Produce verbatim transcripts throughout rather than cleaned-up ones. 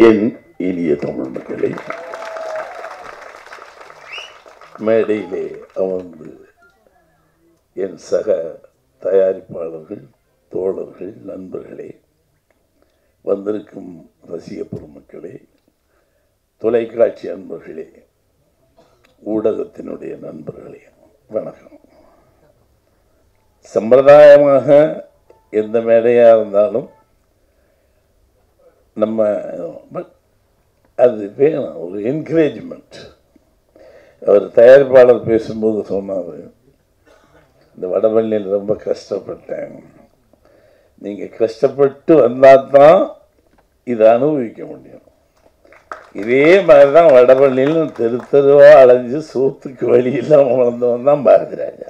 என் இனிய தமிழ் மக்களை, மேடையிலே அமர்ந்து என் சக தயாரிப்பாளர்கள், தோழர்கள், நண்பர்களே, வந்திருக்கும் ரசிக பெருமக்களே, தொலைக்காட்சி அன்பர்களே, ஊடகத்தினுடைய நண்பர்களே, வணக்கம். சம்பிரதாயமாக எந்த மேடையாக இருந்தாலும் நம்ம அது வேணும், ஒரு என்கரேஜ்மெண்ட். அவர் தயாரிப்பாளர் பேசும்போது சொன்னார், இந்த வடபழனியில் ரொம்ப கஷ்டப்பட்டேன், நீங்கள் கஷ்டப்பட்டு வந்தால் தான் இதை அனுபவிக்க முடியும். இதே மாதிரி தான் வடபழனியில் தெரு தெருவாக அலைஞ்சு சோத்துக்கு வழி இல்லாமல் வளர்ந்தவன் தான் Bharathi Raja.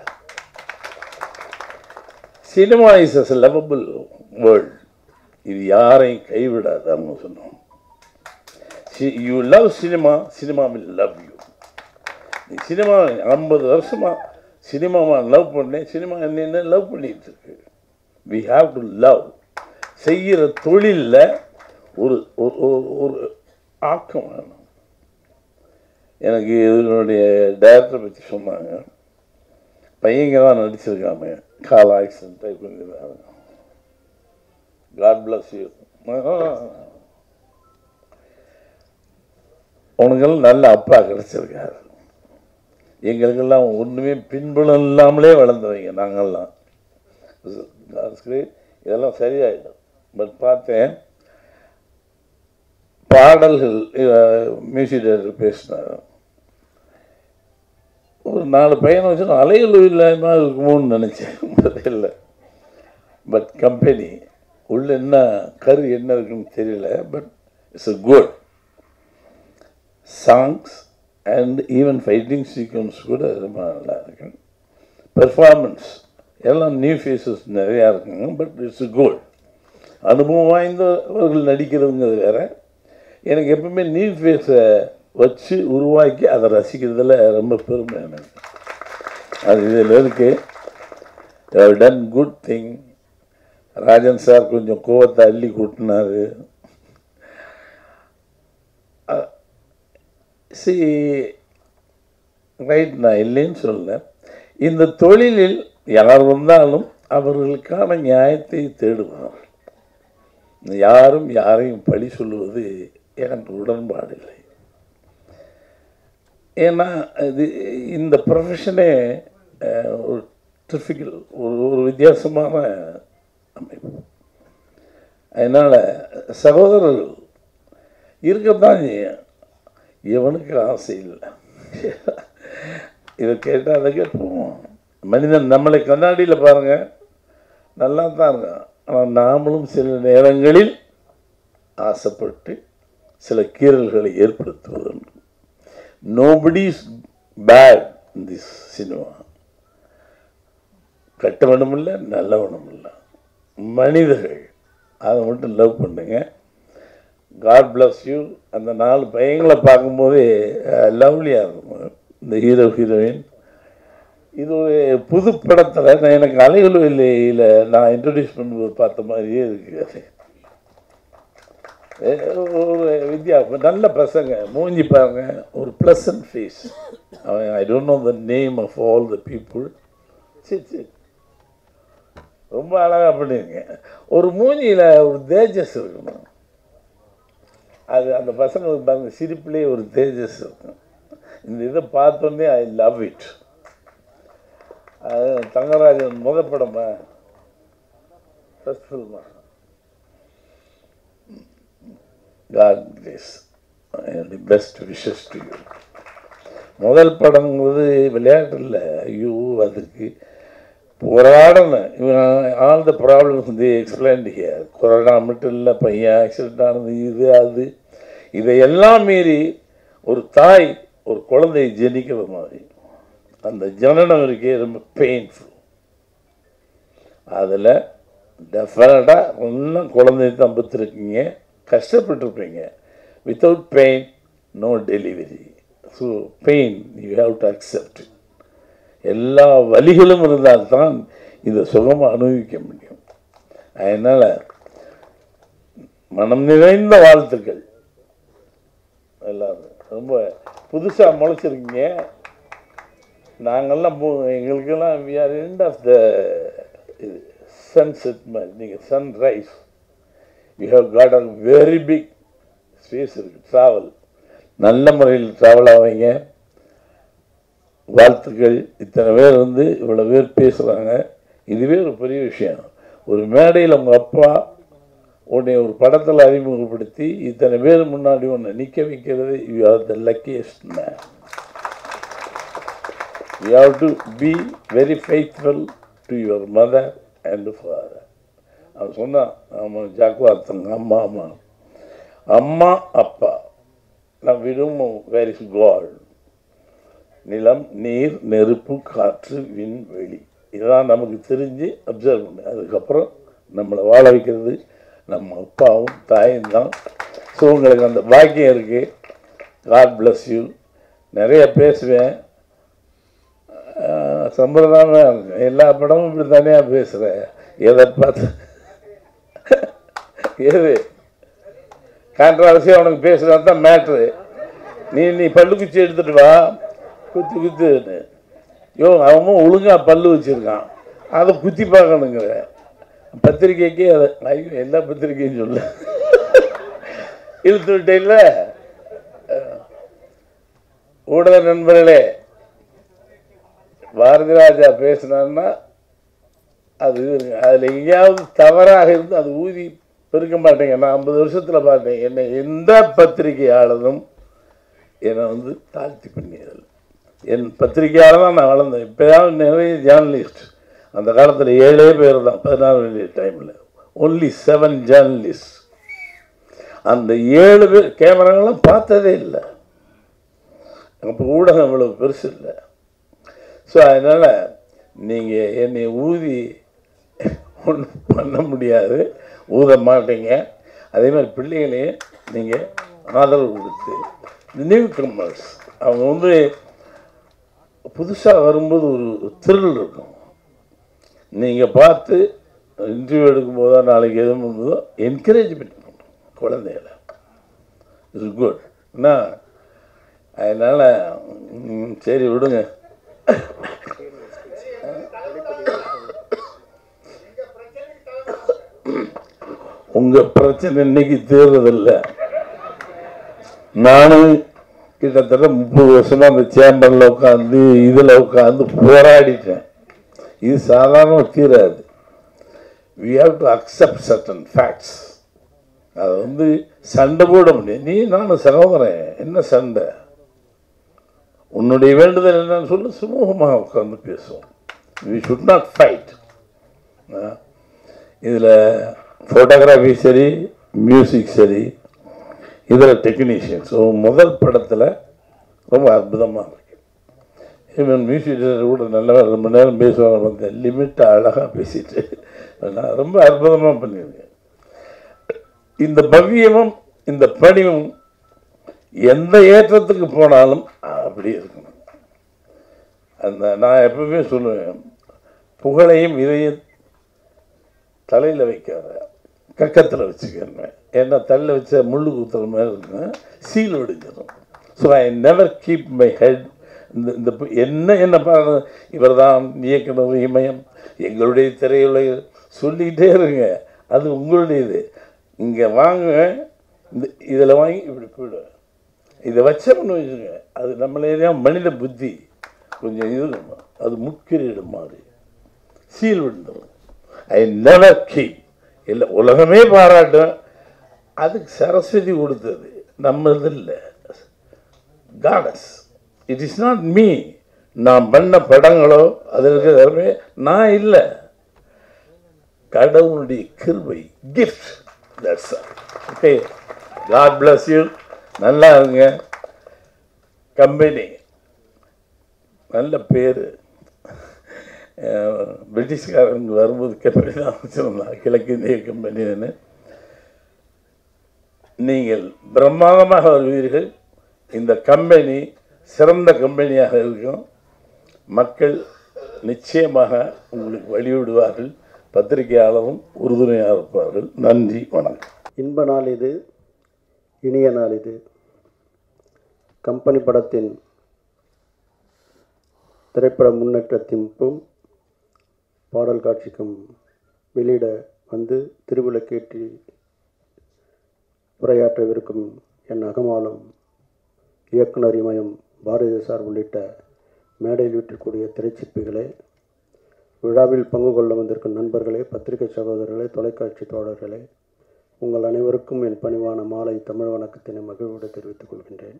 Cinema is a lovable world. இது யாரையும் கைவிடாது. அவங்க சொன்னோம், you love cinema, cinema will love you. நீ சினிமா ஐம்பது வருஷமா சினிமாவை லவ் பண்ணேன், சினிமா என்ன லவ் பண்ணிட்டு இருக்கு. We have to love. செய்கிற தொழிலில் ஒரு ஒரு ஆக்கம் வேணும். எனக்கு இதனுடைய டைரக்டரை பற்றி சொன்னாங்க, பையங்க தான் நடிச்சிருக்காங்க, கால் ஆக்சிடென்ட் டைப் பண்ணிருக்காங்க. God bless you. உனக்கெல்லாம் நல்ல அப்பா கிடைச்சிருக்காரு. எங்களுக்கெல்லாம் ஒன்றுமே பின்புலம் இல்லாமலே வளர்ந்தவங்க நாங்கள்லாம். இதெல்லாம் சரியாயிடும். பட் பார்த்தேன், பாடல்கள் மியூசிக் டைரக்டர் பேசினார், ஒரு நாலு பையனை வச்சு அலைகள் இல்லாமல் இருக்குமோன்னு நினச்சேன். இல்லை, பட் கம்பெனி உள்ள என்ன கரு என்ன இருக்குன்னு தெரியல. But it's a good songs and even fighting sequence கூட ரொம்ப நல்லா இருக்கு. பெர்ஃபார்மன்ஸ் எல்லாம் நியூ ஃபேஸஸ் நிறையா இருக்குங்க. But it's good. அனுபவம் வாய்ந்தவர்கள் நடிக்கிறவங்க வேற. எனக்கு எப்பவுமே நியூ ஃபேஸை வச்சு உருவாக்கி அதை ரசிக்கிறதுல ரொம்ப பெருமை எனக்கு. அது இதில் இருக்கு. Done good thing. Rajan sir கொஞ்சம் கோவத்தை அள்ளி கூட்டினார். சி ரைட், நான் இல்லைன்னு சொல்லல. இந்த தொழிலில் யார் வந்தாலும் அவர்களுக்கான நியாயத்தை தேடுவார். யாரும் யாரையும் பழி சொல்லுவது எனக்கு உடன்பாடில்லை. ஏன்னா இது இந்த ப்ரொஃபஷனே ஒரு டிஃபிகல், ஒரு ஒரு வித்தியாசமான அமைப்பு. அதனால் சகோதரர்கள் இருக்கத்தான் செய்யும். எவனுக்கு ஆசை இல்லை. இதை கேட்டால் அதை கேட்போம். மனிதன் நம்மளை கண்ணாடியில் பாருங்கள், நல்லா தான் இருக்கான். ஆனால் நாமளும் சில நேரங்களில் ஆசைப்பட்டு சில கீறல்களை ஏற்படுத்துவதுண்டு. Nobody is bad in this cinema. கெட்டவனும் இல்லை, நல்லவனும் இல்லை, மனிதர்கள். அதை மட்டும் லவ் பண்ணுங்க. God bless you. அந்த நாலு பையங்களை பார்க்கும்போதே லவ்லியாக இருக்கும் இந்த ஹீரோ ஹீரோயின். இது ஒரு புது படத்தில் நான் எனக்கு அலைகள் இல்லையில் நான் இன்ட்ரடியூஸ் பண்ணும்போது பார்த்த மாதிரியே இருக்குது. ஒரு வித்யா நல்ல பசங்க, மூஞ்சி பாருங்க, ஒரு ப்ளசன்ட் ஃபேஸ். அவன் I don't know the name of all the people. சரி சரி, ரொம்ப அழகாக பண்ணியிருங்க. ஒரு மூஞ்சியில் ஒரு தேஜஸ் இருக்கணும். அது அந்த பசங்களுக்கு பாருங்க, சிரிப்புலேயே ஒரு தேஜஸ் இருக்கும். இந்த இதை பார்த்தோன்னே ஐ லவ் இட். அது தங்கராஜன் முத படமா, ஃபர்ஸ்ட் ஃபில்மா. God bless. The best wishes to you. முதல் படங்கிறது விளையாட்டு இல்லை. ஐயோ, அதுக்கு போராடணும். இவன் ஆல் த ப்ராப்ளம்ஸ் வந்து எக்ஸ்பிளைன்ட் ஹியர். கொரோனா மட்டும் இல்லை, பையன் ஆக்சிடென்ட் ஆனது, இது அது, இதையெல்லாம் மீறி ஒரு தாய் ஒரு குழந்தையை ஜனிக்கிற மாதிரி அந்த ஜனனம் இருக்கே ரொம்ப பெயின்ஃபுல். அதில் டெஃபினட்டாக இன்னும் குழந்தைய தான் பெற்றிருக்கீங்க, கஷ்டப்பட்டுருப்பீங்க. Without pain no delivery. So pain you have to accept. எல்லா வலிகளும் இருந்தால்தான் இதை சுகமாக அனுபவிக்க முடியும். அதனால் மனம் நிறைந்த வாழ்த்துக்கள். ரொம்ப புதுசாக முளைச்சிருக்கீங்க. நாங்கள்லாம் போ எங்களுக்கெல்லாம் we are end of the sunset மாதிரி. நீங்கள் sunrise. You have got a very big space இருக்குது. ட்ராவல் நல்ல முறையில் ட்ராவல் ஆவீங்க. வாழ்த்துக்கள். இத்தனை பேர் வந்து இவ்வளோ பேர் பேசுகிறாங்க. இதுவே ஒரு பெரிய விஷயம். ஒரு மேடையில் உங்கள் அப்பா உன்னை ஒரு படத்தில் அறிமுகப்படுத்தி இத்தனை பேர் முன்னாடி ஒன்று நிற்க வைக்கிறது. You are the luckiest man. You have to be very faithful to your mother and father. அவன் சொன்னான், அவன் ஜாக்குவார்த்தங்க அம்மா அம்மா அம்மா அப்பா நான் விரும்பும் வேர் இஸ் காட். நிலம், நீர், நெருப்பு, காற்று, விண், வெளி. இதெல்லாம் நமக்கு தெரிஞ்சு அப்சர்வ் பண்ணு. அதுக்கப்புறம் நம்மளை வாழ வைக்கிறது நம்ம அப்பாவும் தாயும் தான். ஸோ உங்களுக்கு அந்த பாக்கியம் இருக்குது. God bless you. நிறைய பேசுவேன். சம்பிரதாயமாக இருக்கும். எல்லா படமும் இப்படி தனியாக பேசுகிறேன். எதை பார்த்து எது கான்ட்ராவர்சியாக அவனுக்கு பேசுகிறா தான் மேட்ரு. நீ நீ பல்லு குச்சி எடுத்துகிட்டு வா, குத்தி குத்துன்னு. யோ அவன் ஒழுங்காக பல்லு வச்சுருக்கான், அதை குத்தி பார்க்கணுங்கிற. பத்திரிக்கைக்கே அதை ஐயோ எல்லா பத்திரிக்கையும் சொல்ல இழுத்து விட்டேன்ல. ஊடக நண்பர்களே, பாரதி ராஜா பேசினான்னா அது அதில் எங்கேயாவது தவறாக இருந்து அது ஊதி பெருக்க மாட்டேங்க. நான் ஐம்பது வருஷத்தில் பார்த்தேன். என்னை எந்த பத்திரிகையாளரும் என்னை வந்து தாழ்த்தி பண்ணியதில்லை. என் பத்திரிகையாளர் தான் நான் வளர்ந்தேன். இப்போதான் நிறைய ஜேர்னலிஸ்ட். அந்த காலத்தில் ஏழே பேர் தான் பதினாறு டைமில் ஒன்லி செவன் ஜேர்னலிஸ்ட். அந்த ஏழு பேர் கேமராங்களாம் பார்த்ததே இல்லை. அப்போ ஊடகம் இவ்வளவு பெருசு இல்லை. ஸோ அதனால் நீங்கள் என்னை ஊதி ஒன்றும் பண்ண முடியாது, ஊத மாட்டீங்க. அதே மாதிரி பிள்ளைகளையும் நீங்கள் ஆதரவு கொடுத்து இந்த நியூ கம்மர்ஸ் அவங்க வந்து புதுசாக வரும்போது ஒரு த்ரில் இருக்கும். நீங்கள் பார்த்து இன்டர்வியூ எடுக்கும்போதோ நாளைக்கு எதுவும் பண்ணும்போதோ என்கரேஜ் பண்ணணும் குழந்தைகளை. It's good. என்ன அதனால் சரி விடுங்க. உங்கள் பிரச்சனை இன்னைக்கு தீர்றதில்லை. நானும் கிட்டத்தட்ட முப்பது வருஷமாக அந்த சேம்பரில் உட்காந்து இதில் உட்காந்து போராடிட்டேன். இது சாதாரண தீராது. We have to accept certain facts. அதை வந்து சண்டை போட முடியும். நீ நானும் சகோதரன், என்ன சண்டை? உன்னுடைய வேண்டுதல் என்னன்னு சொல்லி சுமூகமாக உட்காந்து பேசுவோம். We should not fight. இதில் ஃபோட்டோகிராஃபி சரி, மியூசிக் சரி, இதில் டெக்னீஷியன்ஸ். ஸோ முதல் படத்தில் ரொம்ப அற்புதமாக இருக்கு. ஈவன் மியூசிக் டைரக்டர் கூட நல்லா ரொம்ப நேரம் பேசுவாங்க. வந்து லிமிட்டை அழகாக பேசிட்டு ரொம்ப அற்புதமாக பண்ணியிருக்கேன். இந்த பவ்யமும் இந்த பணிவும் எந்த ஏற்றத்துக்கு போனாலும் அப்படி இருக்கணும். அந்த நான் எப்பவுமே சொல்லுவேன், புகழையும் இதையும் தலையில் வைக்காத, கக்கத்தில் வச்சுக்கிறேன். ஏன்னா தலையில் வச்ச முள்ளு குத்துற மாதிரி இருக்குங்க, சீல் ஒடிஞ்சிடும். So I never keep my head. இந்த இந்த என்ன என்ன பாருங்க, இவர் தான் இயக்குனர் இமயம், எங்களுடைய திரையுலக சொல்லிக்கிட்டே இருங்க. அது உங்களுடையது. இங்கே வாங்க, இந்த இதில் வாங்கி இப்படி போயிடுவேன். இதை வச்சோம்னு வச்சுங்க, அது நம்மளே மனித புத்தி கொஞ்சம் இது அது முக்கிரிடு மாதிரி சீல் விழுந்துடும். I never keep. இல்லை உலகமே பாராட்டும். அதுக்கு சரஸ்வதி கொடுத்தது, நம்ம இது இல்லை. God's. It is not me. நான் பண்ண படங்களோ அது இருக்கிற நான் இல்லை, கடவுளுடைய கிருபை, gift. That's all. Okay, God bless you. நல்லா இருங்க. கம்பெனி நல்ல பேர். பிரிட்டிஷ்காரங்க வரும்போது கம்பெனி தான் வச்சுருந்தான், கிழக்கிந்திய கம்பெனின்னு. நீங்கள் பிரம்மாண்டமாக வருவீர்கள். இந்த கம்பெனி சிறந்த கம்பெனியாக இருக்கும். மக்கள் நிச்சயமாக உங்களுக்கு வழிவிடுவார்கள். பத்திரிகையாளரும் உறுதுணையாக இருப்பார்கள். நன்றி, வணக்கம். இன்ப நாள் இது, இனிய நாள் இது. கம்பெனி படத்தின் திரைப்பட முன்னேற்றத்திற்கும் பாடல் காட்சிக்கும் வெளியிட வந்து திருவிளக்கேற்றி உரையாற்றவிருக்கும் என் அகமாலும் இயக்குனர் இமயம் பாரதி சார் உள்ளிட்ட மேடையில் வீட்டிற்குரிய திரைச்சிற்பிகளே, விழாவில் பங்கு கொள்ள வந்திருக்கும் நண்பர்களே, பத்திரிகை சகோதரர்களே, தொலைக்காட்சி தோழர்களே, உங்கள் அனைவருக்கும் என் பணிவான மாலை தமிழ் வணக்கத்தினை மகிழ்வோடு தெரிவித்துக் கொள்கின்றேன்.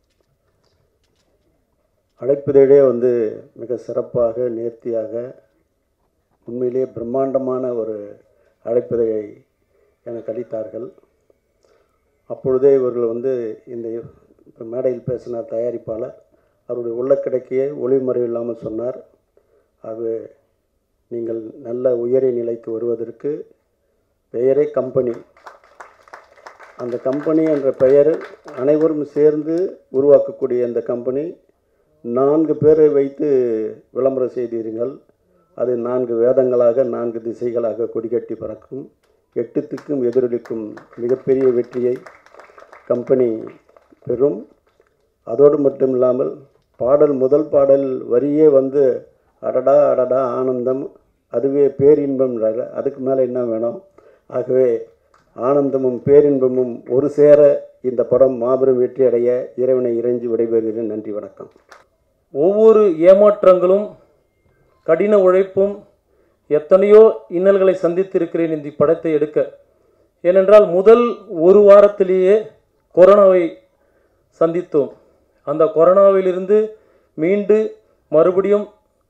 அழைப்பதிலே வந்து மிக சிறப்பாக நேர்த்தியாக உண்மையிலேயே பிரம்மாண்டமான ஒரு அழைப்பதையை எனக்கு அளித்தார்கள். அப்பொழுதே இவர்கள் வந்து இந்த மேடையில் பேசின தயாரிப்பாளர் அவருடைய உள்ளக்கிடக்கையே ஒளிமறை இல்லாமல் சொன்னார். ஆகவே நீங்கள் நல்ல உயரிய நிலைக்கு வருவதற்கு பெயரே கம்பெனி, அந்த கம்பெனி என்ற பெயர் அனைவரும் சேர்ந்து உருவாக்கக்கூடிய இந்த கம்பெனி நான்கு பேரை வைத்து விளம்பரம் செய்தீர்கள். அது நான்கு வேதங்களாக நான்கு திசைகளாக கொடிகட்டி பறக்கும், எட்டுத்துக்கும் எதிரொலிக்கும் மிகப்பெரிய வெற்றியை கம்பெனி பெறும். அதோடு மட்டும் இல்லாமல் பாடல் முதல் பாடல் வரியே வந்து அடடா அடடா ஆனந்தம், அதுவே பேரின்பம், அதுக்கு மேலே என்ன வேணும்? ஆகவே ஆனந்தமும் பேரின்பமும் ஒரு சேர இந்த படம் மாபெரும் வெற்றி அடைய இறைவனை இறைஞ்சி விடைபெறுகிறேன். நன்றி, வணக்கம். ஒவ்வொரு ஏமாற்றங்களும் கடின உழைப்பும் எத்தனையோ இன்னல்களை சந்தித்திருக்கிறேன் இந்த படத்தை எடுக்க. ஏனென்றால் முதல் ஒரு வாரத்திலேயே கொரோனாவை சந்தித்தோம். அந்த கொரோனாவிலிருந்து மீண்டு மறுபடியும்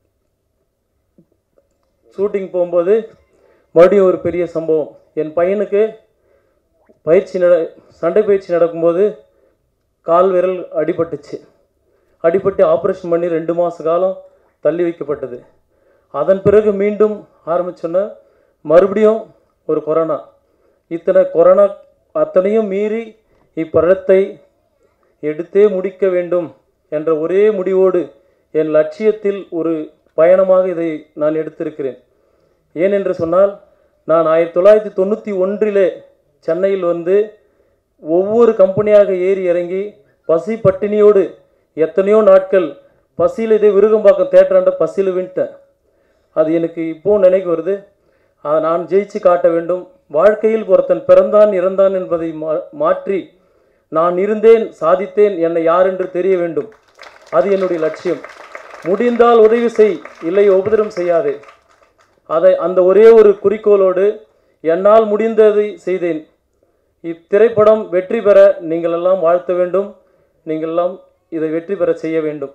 ஷூட்டிங் போகும்போது மறுபடியும் ஒரு பெரிய சம்பவம். என் பையனுக்கு பயிற்சி நட சண்டை பயிற்சி நடக்கும்போது கால் விரல் அடிபட்டுச்சு. அடிபட்டு ஆப்ரேஷன் பண்ணி ரெண்டு மாத காலம் தள்ளி வைக்கப்பட்டது. அதன் பிறகு மீண்டும் ஆரம்பிச்சோன்னா மறுபடியும் ஒரு கொரோனா. இத்தனை கொரோனா அத்தனையும் மீறி இப்படத்தை எடுத்தே முடிக்க வேண்டும் என்ற ஒரே முடிவோடு என் லட்சியத்தில் ஒரு பயணமாக இதை நான் எடுத்திருக்கிறேன். ஏனென்று சொன்னால், நான் ஆயிரத்தி தொள்ளாயிரத்தி தொண்ணூற்றி ஒன்றிலே சென்னையில் வந்து ஒவ்வொரு கம்பெனியாக ஏறி இறங்கி பசி பட்டினியோடு எத்தனையோ நாட்கள் பசியில் இதே விருகம்பாக்கம் தேட்டராண்ட பசியில் விட்டேன். அது எனக்கு இப்போது நினைக்கு வருது. அதை நான் ஜெயிச்சு காட்ட வேண்டும். வாழ்க்கையில் ஒருத்தன் பிறந்தான் இறந்தான் என்பதை மா மாற்றி நான் இருந்தேன், சாதித்தேன், என்னை யார் என்று தெரிய வேண்டும். அது என்னுடைய லட்சியம். முடிந்தால் உதவி செய், இல்லை உபதிரம் செய்யாதே. அதை அந்த ஒரே ஒரு குறிக்கோளோடு என்னால் முடிந்ததை செய்தேன். இத்திரைப்படம் வெற்றி பெற நீங்கள் எல்லாம் வாழ்த்த வேண்டும். நீங்கள் எல்லாம் இதை வெற்றி பெற செய்ய வேண்டும்.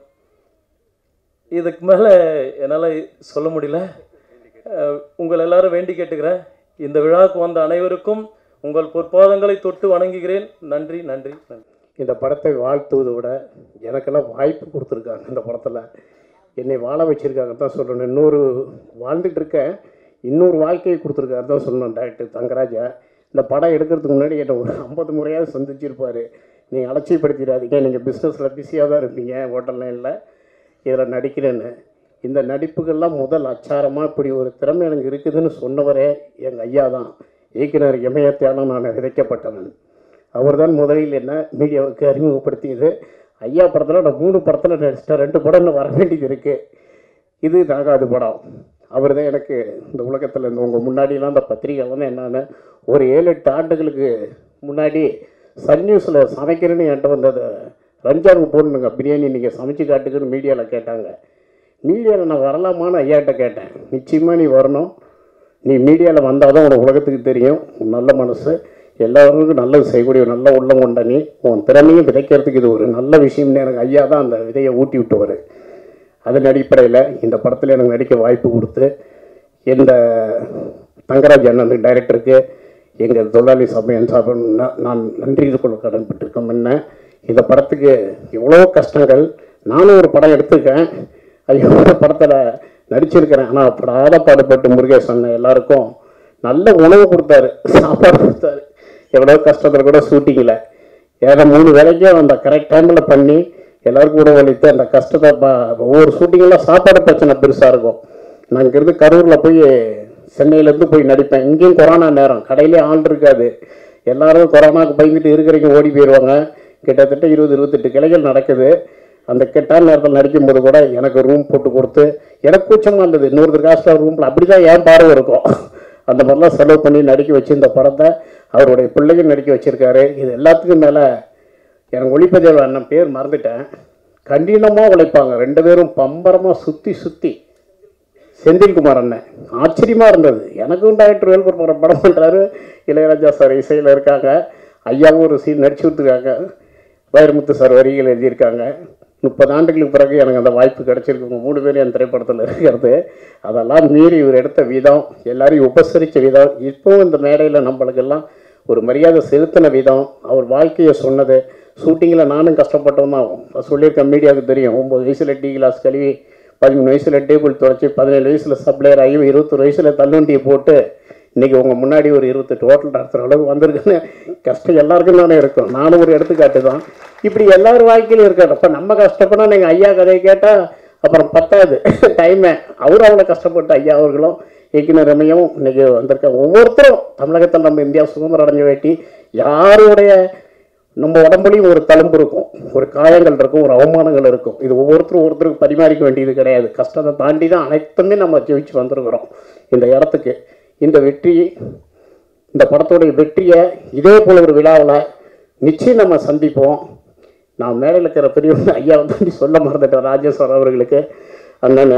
இதுக்கு மேலே என்னால் சொல்ல முடியல. உங்கள் எல்லாரும் வேண்டி கேட்டுக்கிறேன். இந்த விழாவுக்கு வந்த அனைவருக்கும் உங்கள் பொற்பாதங்களை தொட்டு வணங்குகிறேன். நன்றி நன்றி நன்றி. இந்த படத்தை வாழ்த்துவதை விட எனக்கெல்லாம் வாய்ப்பு கொடுத்துருக்காங்க. இந்த படத்தில் என்னை வாழ வச்சுருக்காங்க தான் சொல்லணும். இன்னொரு வாழ்ந்துட்டு இருக்கேன், இன்னொரு வாழ்க்கையை கொடுத்துருக்காரு தான் சொல்லணும் டைரக்டர் தங்கராஜா. இந்த படம் எடுக்கிறதுக்கு முன்னாடி என்னை ஒரு ஐம்பது முறையாவது சந்திச்சிருப்பார். நீங்கள் அலட்சியப்படுத்திடாதீங்க, நீங்கள் பிஸ்னஸில் பிஸியாக தான் இருப்பீங்க, ஹோட்டல் லைனில் இதில் நடிக்கிறேன்னு. இந்த நடிப்புகள்லாம் முதல் அச்சாரமாக இப்படி ஒரு திறமை எனக்கு இருக்குதுன்னு சொன்னவரே எங்கள் ஐயா தான். இயக்குனர் இமயத்தாலும் நான் விதைக்கப்பட்டவன். அவர் தான் முதலில் என்ன மீடியாவுக்கு அறிமுகப்படுத்தியது. ஐயா படத்தில் நான் மூணு படத்தில் நடிச்சிட்டேன், ரெண்டு படம் வர வேண்டியது இருக்குது. இது நாகாது படம். அவர் தான் எனக்கு இந்த உலகத்தில் இந்த உங்கள் முன்னாடியெல்லாம் இந்த பத்திரிகைலாம் என்னென்னு ஒரு ஏழு எட்டு ஆண்டுகளுக்கு முன்னாடி சன் நியூஸில் சமைக்கிறேன்னு என்கிட்ட வந்தது. ரம்ஜானுக்கு போடணுங்க பிரியாணி, நீங்கள் சமைச்சு காட்டுக்குன்னு மீடியாவில் கேட்டாங்க. மீடியாவில் நான் வரலாமான்னு ஐயாட்ட கேட்டேன். நிச்சயமாக நீ வரணும், நீ மீடியாவில் வந்தால் தான் உனக்கு உலகத்துக்கு தெரியும். நல்ல மனசு, எல்லாருக்கும் நல்லது செய்யக்கூடிய நல்ல உள்ளம் கொண்ட நீ, உன் திறமையும் விதைக்கிறதுக்கு இது ஒரு நல்ல விஷயம்னு எனக்கு ஐயா தான் அந்த விதையை ஊட்டி விட்டுவார். அதன் அடிப்படையில் இந்த படத்தில் எனக்கு நடிக்க வாய்ப்பு கொடுத்து இந்த தங்கராஜ் அண்ணன் டைரக்டருக்கு, எங்கள் தொழிலாளி சபையன் சாப்பிட நான் நன்றி இது கொள்ள கடன்பட்டிருக்கோம். என்ன இந்த படத்துக்கு எவ்வளோ கஷ்டங்கள். நானும் ஒரு படம் எடுத்திருக்கேன், ஐயோ படத்தில் நடிச்சிருக்கிறேன். ஆனால் படாத பாடுபட்டு முருகேசன் எல்லாருக்கும் நல்ல உணவு கொடுத்தாரு, சாப்பாடு கொடுத்தாரு. எவ்வளோ கஷ்டத்தில் கூட ஷூட்டிங்கில் ஏன்னா மூணு வேலைக்கே அந்த கரெக்ட் டைமில் பண்ணி எல்லாருக்கும் உணவு அளித்து அந்த கஷ்டத்தை ப ஒவ்வொரு ஷூட்டிங்கெல்லாம் சாப்பாடு பிரச்சனை பெருசாக இருக்கும். நான் இங்கேருந்து கரூரில் போய் சென்னையிலேருந்து போய் நடிப்பேன். இங்கேயும் கொரோனா நேரம், கடையிலே ஆள் இருக்காது, எல்லோரும் கொரோனாவுக்கு பயந்துட்டு இருக்கிறவங்க ஓடி போயிடுவாங்க. கிட்டத்தட்ட இருபது இருபத்தெட்டு கிளைகள் நடக்குது. அந்த கெட்டான நேரத்தில் நடிக்கும்போது கூட எனக்கு ரூம் போட்டு கொடுத்து எனக்கு கூச்சமாக இருந்தது. இன்னொருத்தர் காஸ்ட்டாக ரூமில் அப்படி தான் ஏன் பார்வை இருக்கும். அந்த மாதிரிலாம் செலவு பண்ணி நடிக்க வச்சு இந்த படத்தை அவருடைய பிள்ளைகள் நடிக்க வச்சுருக்காரு. இது எல்லாத்துக்கும் மேலே எனக்கு ஒளிப்பதிவு அண்ணன் பேர் மறந்துட்டேன். கண்டினமாக உழைப்பாங்க ரெண்டு பேரும், பம்பரமாக சுற்றி சுற்றி. செந்தில்குமார் அண்ணன் ஆச்சரியமாக இருந்தது. எனக்கும் டைரக்டர் வேல்புரம் படம் படம் பண்ணுறாரு. இளையராஜா சார் இசையில் இருக்காங்க. ஐயாவும் ஒரு சீன் நடிச்சு கொடுத்துருக்காங்க. வைரமுத்து சார் வரிகள் எழுதியிருக்காங்க. முப்பது ஆண்டுகளுக்கு பிறகு எனக்கு அந்த வாய்ப்பு கிடச்சிருக்கு. மூணு பேர் என் திரைப்படத்தில் இருக்கிறது. அதெல்லாம் மீறி இவர் எடுத்த விதம், எல்லாரையும் உபசரித்த விதம், இப்போவும் இந்த மேடையில் நம்மளுக்கெல்லாம் ஒரு மரியாதை செலுத்தின விதம், அவர் வாழ்க்கையை சொன்னது. ஷூட்டிங்கில் நானும் கஷ்டப்பட்டோம் தான் சொல்லியிருக்கேன், மீடியாவுக்கு தெரியும். ஒம்பது வயசில் டீ கிளாஸ் கழுவி, பதிமூணு வயசில் டேபிள் துடைச்சி, பதினேழு வயசில் சப்ளையர் ஆகி, இருபத்தொரு வயசில் தள்ளுண்டியை போட்டு இன்றைக்கி உங்கள் முன்னாடி ஒரு இருபத்தெட்டு ஹோட்டல் நடத்துகிற அளவுக்கு வந்திருக்குன்னு கஷ்டம் எல்லாருக்கும் தானே இருக்கும். நானும் ஒரு எடுத்துக்காட்டு தான். இப்படி எல்லாரும் வாழ்க்கையிலும் இருக்காரு. அப்போ நம்ம கஷ்டப்படா நீங்கள் ஐயா கதையை கேட்டால் அப்புறம் பத்தாது டைமை. அவரும் அவ்வளோ கஷ்டப்பட்டு ஐயா அவர்களும் இயக்குனர் ரமையும் இன்றைக்கி வந்திருக்காங்க. ஒவ்வொருத்தரும் தமிழகத்தில் நம்ம இந்தியா சுதந்திரம் அடைஞ்ச வேட்டி யாருடைய நம்ம உடம்புலையும் ஒரு தழும்பு இருக்கும், ஒரு காயங்கள் இருக்கும், ஒரு அவமானங்கள் இருக்கும். இது ஒவ்வொருத்தரும் ஒவ்வொருத்தருக்கு பரிமாறிக்க வேண்டியது கிடையாது. கஷ்டத்தை தாண்டி தான் அனைத்துமே நம்ம ஜெயிச்சு வந்துருக்கிறோம் இந்த இடத்துக்கு. இந்த வெற்றி, இந்த படத்தோடைய வெற்றியை இதே போல் ஒரு விழாவில் நிச்சயம் நம்ம சந்திப்போம். நான் மேடையில் இருக்கிற பெரியவங்க ஐயா வந்து சொல்ல மறந்துட்டேன். ராஜேஸ்வர் அவர்களுக்கு, அண்ணன்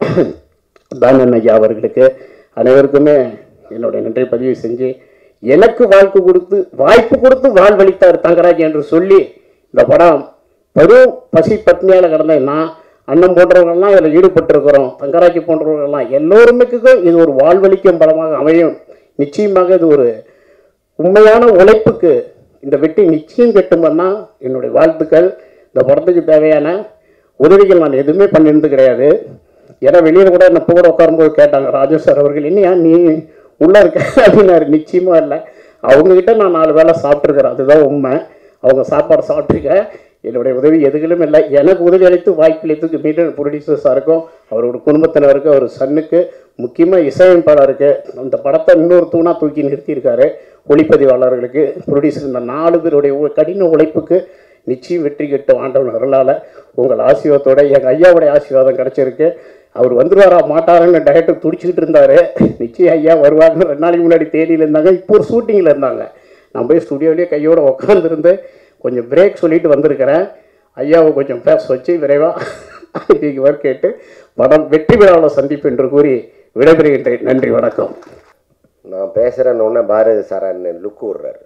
தானன் ஐயா அவர்களுக்கு அனைவருக்குமே என்னுடைய நன்றி பதிவு செஞ்சு, எனக்கு வாழ்க்கை கொடுத்து வாய்ப்பு கொடுத்து வாழ்வளித்தார் தங்கராஜ் என்று சொல்லி இந்த படம் பெரும் பசி பத்னியால் கடந்த நான், அண்ணன் போன்றவர்கள்லாம் இதில் ஈடுபட்டிருக்கிறோம், தங்கராஜ் போன்றவர்கள்லாம் எல்லோருமைக்கும் இது ஒரு வாழ்வளிக்கும் படமாக அமையும். நிச்சயமாக இது ஒரு உண்மையான உழைப்புக்கு இந்த வெற்றி நிச்சயம் கெட்டுமன்னா என்னுடைய வாழ்த்துக்கள். இந்த படத்துக்கு தேவையான உதவிகள் நான் எதுவுமே பண்ணியிருந்து கிடையாது. ஏன்னா வெளியில் கூட என்ன கூட உட்காரும்போது கேட்டாங்க ராஜேஷ் சார் அவர்கள், என்னையா நீ உள்ளே இருக்க அப்படின்னாரு. நிச்சயமாக இல்லை, அவங்கக்கிட்ட நான் நாலு வேளை சாப்பிட்ருக்கிறேன், அதுதான் உண்மை. அவங்க சாப்பாடு சாப்பிட்ருக்கேன். என்னுடைய உதவி எதுகளும் இல்லை. எனக்கு உதவி அளித்து வாய்ப்பளித்துக்கு மீண்டும் ப்ரொடியூசர்ஸாருக்கும், அவரோட குடும்பத்தினருக்கு, அவர் சன்னுக்கு, முக்கியமாக இசையமைப்பாளருக்கு, அந்த படத்தை இன்னொரு தூணாக தூக்கி நிறுத்தியிருக்காரு. ஒளிப்பதிவாளர்களுக்கு, ப்ரொடியூசர், இந்த நாலு பேருடைய கடின உழைப்புக்கு நிச்சயம் வெற்றி கெட்டு ஆண்டவன் அருளால் உங்கள் ஆசீர்வாதத்தோட எங்கள் ஐயாவுடைய ஆசீர்வாதம் கிடச்சிருக்கு. அவர் வந்துடுவாரா மாட்டாருன்னு டைரக்டர் துடிச்சிக்கிட்டு இருந்தார். நிச்சயம் ஐயா வருவாங்க. ரெண்டு நாளைக்கு முன்னாடி தேதியில் இருந்தாங்க, இப்போ ஒரு ஷூட்டிங்கில் இருந்தாங்க. நான் போய் ஸ்டுடியோலேயே கையோடு உட்காந்துருந்து கொஞ்சம் பிரேக் சொல்லிட்டு வந்திருக்கிறேன். ஐயாவை கொஞ்சம் பேச வச்சு விரைவாக ஒர்க் கேட்டு படம் வெற்றி விழாவில் சந்திப்பு என்று கூறி விடைபெறுகின்றேன். நன்றி, வணக்கம். நான் பேசுகிறேன்னு பாரதி சார் என்ன லுக்கு விட்றாரு,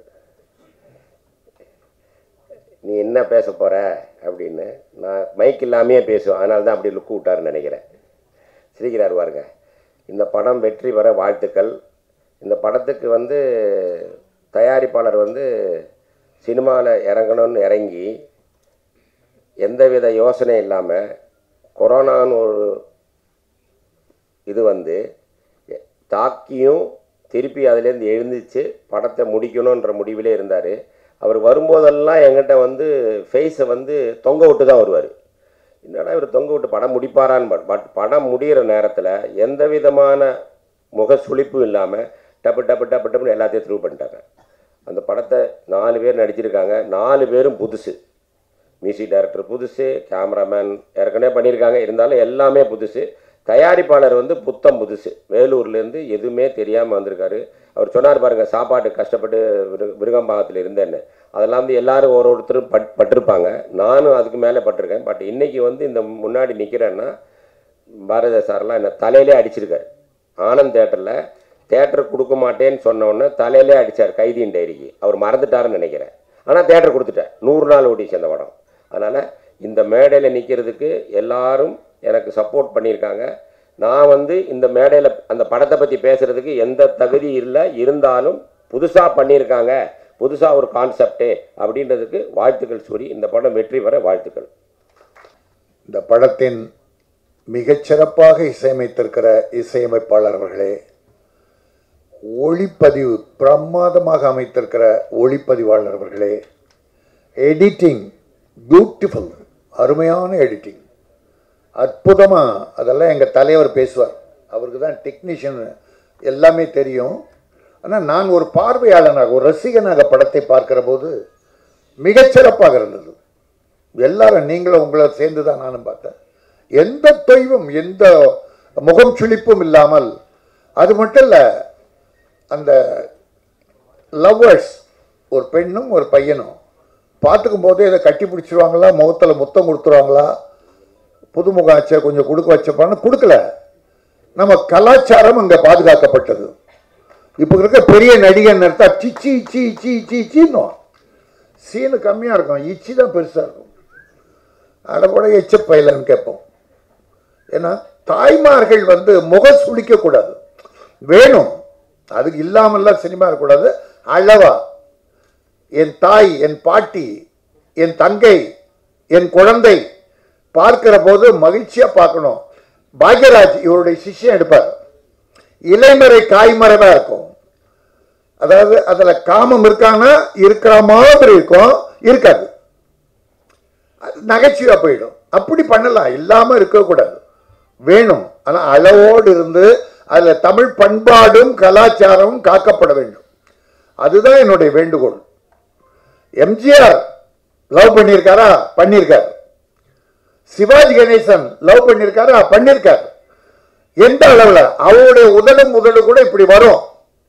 நீ என்ன பேச போகிற அப்படின்னு. நான் மைக் இல்லாமையே பேசுவேன், அதனால தான் அப்படி லுக்கு விட்டாருன்னு நினைக்கிறேன். சிரிக்கிறார் பாருங்க. இந்த படம் வெற்றி பெற வாழ்த்துக்கள். இந்த படத்துக்கு வந்து தயாரிப்பாளர் வந்து சினிமாவில் இறங்கணும்னு இறங்கி எந்தவித யோசனை இல்லாமல் கொரோனான்னு ஒரு இது வந்து தாக்கியும் திருப்பி அதுலேருந்து எழுந்திரிச்சு படத்தை முடிக்கணுன்ற முடிவிலே இருந்தார். அவர் வரும்போதெல்லாம் எங்கிட்ட வந்து ஃபேஸை வந்து தொங்க விட்டு தான் வருவார். என்னடா இவர் தொங்க விட்டு படம் முடிப்பாரான்னு. பட் படம் முடிகிற நேரத்தில் எந்த விதமான முக சுளிப்பும் இல்லாமல் டப்பு டப்பு டப்பு டப்புன்னு எல்லாத்தையும் த்ரூ பண்ணிட்டாங்க. அந்த படத்தை நாலு பேர் நடிச்சிருக்காங்க. நாலு பேரும் புதுசு. மியூசிக் டைரக்டர் புதுசு, கேமராமேன் ஏற்கனவே பண்ணியிருக்காங்க, இருந்தாலும் எல்லாமே புதுசு. தயாரிப்பாளர் வந்து புத்தம் புதுசு, வேலூர்லேருந்து எதுவுமே தெரியாமல் வந்திருக்காரு. அவர் சொன்னார் பாருங்கள், சாப்பாட்டு கஷ்டப்பட்டு விரு விருகம்பாகத்தில் இருந்தேன்னு. அதெல்லாம் வந்து எல்லோரும் ஒரு ஒருத்தரும் பட் பட்டிருப்பாங்க. நானும் அதுக்கு மேலே பட்டிருக்கேன். பட் இன்றைக்கி வந்து இந்த முன்னாடி நிற்கிறேன்னா பாரதி சார்லாம் என்னை தலையிலே அடிச்சிருக்காரு. ஆனந்த் தேட்டரில் தேட்டர் கொடுக்க மாட்டேன்னு சொன்னோன்னே தலையிலே அடித்தார் கைதியின் டைரிக்கு. அவர் மறந்துட்டாருன்னு நினைக்கிறேன். ஆனால் தேட்டர் கொடுத்துட்டேன். நூறு நாள் ஓடிச்சு அந்த படம். அதனால் இந்த மேடையில் நிற்கிறதுக்கு எல்லாரும் எனக்கு சப்போர்ட் பண்ணியிருக்காங்க. நான் வந்து இந்த மேடையில் அந்த படத்தை பற்றி பேசுகிறதுக்கு எந்த தகுதி இல்லை, இருந்தாலும் புதுசாக பண்ணியிருக்காங்க, புதுசாக ஒரு கான்செப்டே அப்படின்றதுக்கு வாழ்த்துக்கள் கூறி இந்த படம் வெற்றி பெற வாழ்த்துக்கள். இந்த படத்தின் மிகச்சிறப்பாக இசையமைத்திருக்கிற இசையமைப்பாளர் அவர்களே, ஒளிப்பதிவு பிரமாதமாக அமைத்திருக்கிற ஒளிப்பதிவாளர் அவர்களே, எடிட்டிங் பியூட்டிஃபுல், அருமையான எடிட்டிங், அற்புதமாக. அதெல்லாம் எங்கள் தலைவர் பேசுவார், அவருக்கு தான் டெக்னீஷியன் எல்லாமே தெரியும். ஆனால் நான் ஒரு பார்வையாளனாக, ஒரு ரசிகனாக படத்தை பார்க்கிற போது மிகச்சிறப்பாக இருந்தது. எல்லாரும் நீங்களும் உங்களை சேர்ந்து தான் நானும் பார்த்தேன். எந்த தொய்வும் எந்த முகம் சுளிப்பும் இல்லாமல், அது மட்டும் இல்லை, அந்த லவ்வர்ஸ் ஒரு பெண்ணும் ஒரு பையனும் பார்த்துக்கும் போதே இதை கட்டி பிடிச்சிருவாங்களா, முகத்தில் முத்தம் கொடுத்துருவாங்களா, புதுமுக ஆச்சை கொஞ்சம் கொடுக்க வச்சப்பான்னு கொடுக்கல. நம்ம கலாச்சாரம் அங்கே பாதுகாக்கப்பட்டது. இப்போ இருக்க பெரிய நடிகன் நிறுத்தா சிச்சி இச்சி இச்சி இச்சி இச்சின்னும் சீனு கம்மியாக இருக்கும், இச்சி தான் பெருசாக இருக்கும். அதை கூட எச்ச பயிலன்னு கேட்போம். ஏன்னா தாய்மார்கள் வந்து முக சுளிக்கக்கூடாது, வேணும். அதுக்கு இல்லாமல்லாம் சினிமா இருக்கக்கூடாது. அளவா என் தாய், என் பாட்டி, என் தங்கை, என் குழந்தை பார்க்கிற போது மகிழ்ச்சியாக பார்க்கணும். பாக்யராஜ் இவருடைய சிஷ்யம் எடுப்பார். இலைமறை காய்மறைவா இருக்கும். அதாவது அதில் காமம் இருக்கான்னா இருக்கிற மாதிரி இருக்கும், இருக்காது, நகைச்சுவா போயிடும். அப்படி பண்ணலாம், இல்லாமல் இருக்கக்கூடாது, வேணும். ஆனால் அளவோடு இருந்து அதில் தமிழ் பண்பாடும் கலாச்சாரமும் காக்கப்பட வேண்டும். அதுதான் என்னுடைய வேண்டுகோள். எம்ஜிஆர் லவ் பண்ணியிருக்காரா? பண்ணியிருக்காரு. சிவாஜி கணேசன் லவ் பண்ணியிருக்காரா? பண்ணியிருக்காரு. எந்த அளவில்? அவருடைய உதடும் உதடு கூட இப்படி வரும்.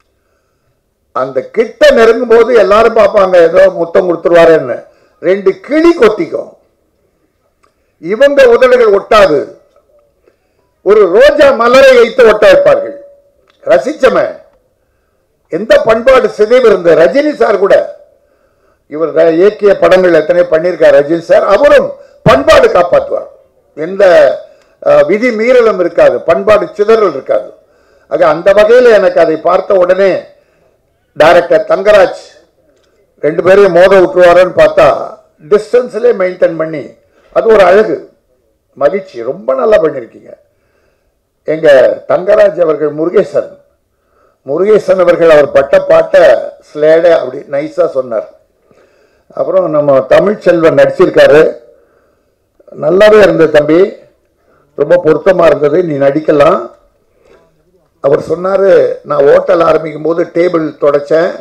அந்த கிட்ட நெருங்கும் போது எல்லாரும் பார்ப்பாங்க, ஏதோ முத்தம் கொடுத்துருவாருன்னு. ரெண்டு கிளி கொத்திக்கும், இவங்க உதடுகள் ஒட்டாது. ஒரு ரோஜா மலரை வைத்து ஒட்ட வைப்பார்கள். ரசிச்சமே. எந்த பண்பாடு சிதைவு இருந்த ரஜினி சார் கூட, இவர் இயக்கிய படங்கள் எத்தனை பண்ணியிருக்கார் ரஜினி சார். அவரும் பண்பாடு காப்பாற்றுவார். எந்த விதி மீறலும் இருக்காது, பண்பாடு சிதறல் இருக்காது. ஆக அந்த வகையில் எனக்கு அதை பார்த்த உடனே டைரக்டர் தங்கராஜ் ரெண்டு பேரையும் மோத விட்டுருவாருன்னு பார்த்தா டிஸ்டன்ஸ்லேயே மெயின்டைன் பண்ணி, அது ஒரு அழகு, மகிழ்ச்சி. ரொம்ப நல்லா பண்ணியிருக்கீங்க. எங்கள் தங்கராஜ் அவர்கள் முருகேசன் முருகேசன் அவர்கள் அவர் பட்ட பாட்டை ஸ்லேடை அப்படி நைஸாக சொன்னார். அப்புறம் நம்ம தமிழ்ச்செல்வன் நடிச்சிருக்காரு, நல்லாவே இருந்தது தம்பி, ரொம்ப பொருத்தமாக இருந்தது, நீ நடிக்கலாம். அவர் சொன்னார், நான் ஹோட்டல் ஆரம்பிக்கும் போது டேபிள் தொடச்சேன்,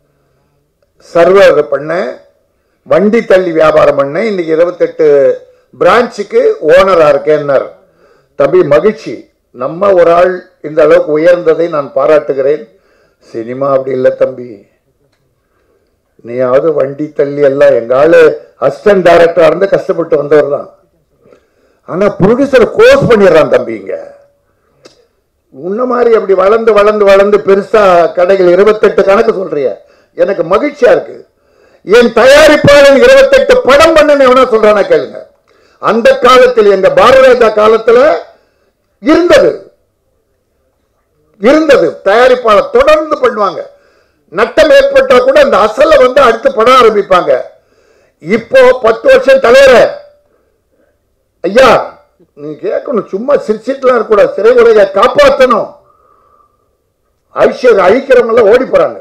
சர்வர் பண்ணேன், வண்டி தள்ளி வியாபாரம் பண்ணேன், இன்னைக்கு இருபத்தெட்டு பிரான்ச்சுக்கு ஓனராக இருக்கேன்னார். தம்பி மகிழ்ச்சி, நம்ம ஒரு ஆள் இந்த அளவுக்கு உயர்ந்ததை நான் பாராட்டுகிறேன். சினிமா அப்படி இல்லை தம்பி, நீயாவது வண்டி தள்ளி எல்லாம். எங்கள் ஆள் அசிஸ்டன்ட் டைரக்டராக இருந்து கஷ்டப்பட்டு வந்தவர் தான். ஆனால் ப்ரொடியூசரை கோர்ஸ் பண்ணிடுறான் தம்பி. இங்கே உன்ன மாதிரி அப்படி வளர்ந்து வளர்ந்து வளர்ந்து பெருசாக கடைகள் இருபத்தெட்டு கணக்கு சொல்றிய, எனக்கு மகிழ்ச்சியாக இருக்கு. என் தயாரிப்பாளன் இருபத்தெட்டு படம் பண்ணு எவனா சொல்றானா கேளுங்க. அந்த காலத்தில் எங்க பாரதிராஜா காலத்தில் இருந்தது இருந்தது தயாரிப்பாளர் தொடர்ந்து பண்ணுவாங்க. நட்டம் ஏற்பட்டா கூட அந்த அசலை வந்து அடுத்து படம் ஆரம்பிப்பாங்க. இப்போ பத்து வருஷம் தலைவர ஐயா நீங்க கேட்கணும், சும்மா சிரிச்சிட்டுலாம் இருக்கக்கூடாது, சிறைமுறையை காப்பாற்றணும். ஐஸ்வர்யா அழிக்கிறவங்க எல்லாம் ஓடி போறாங்க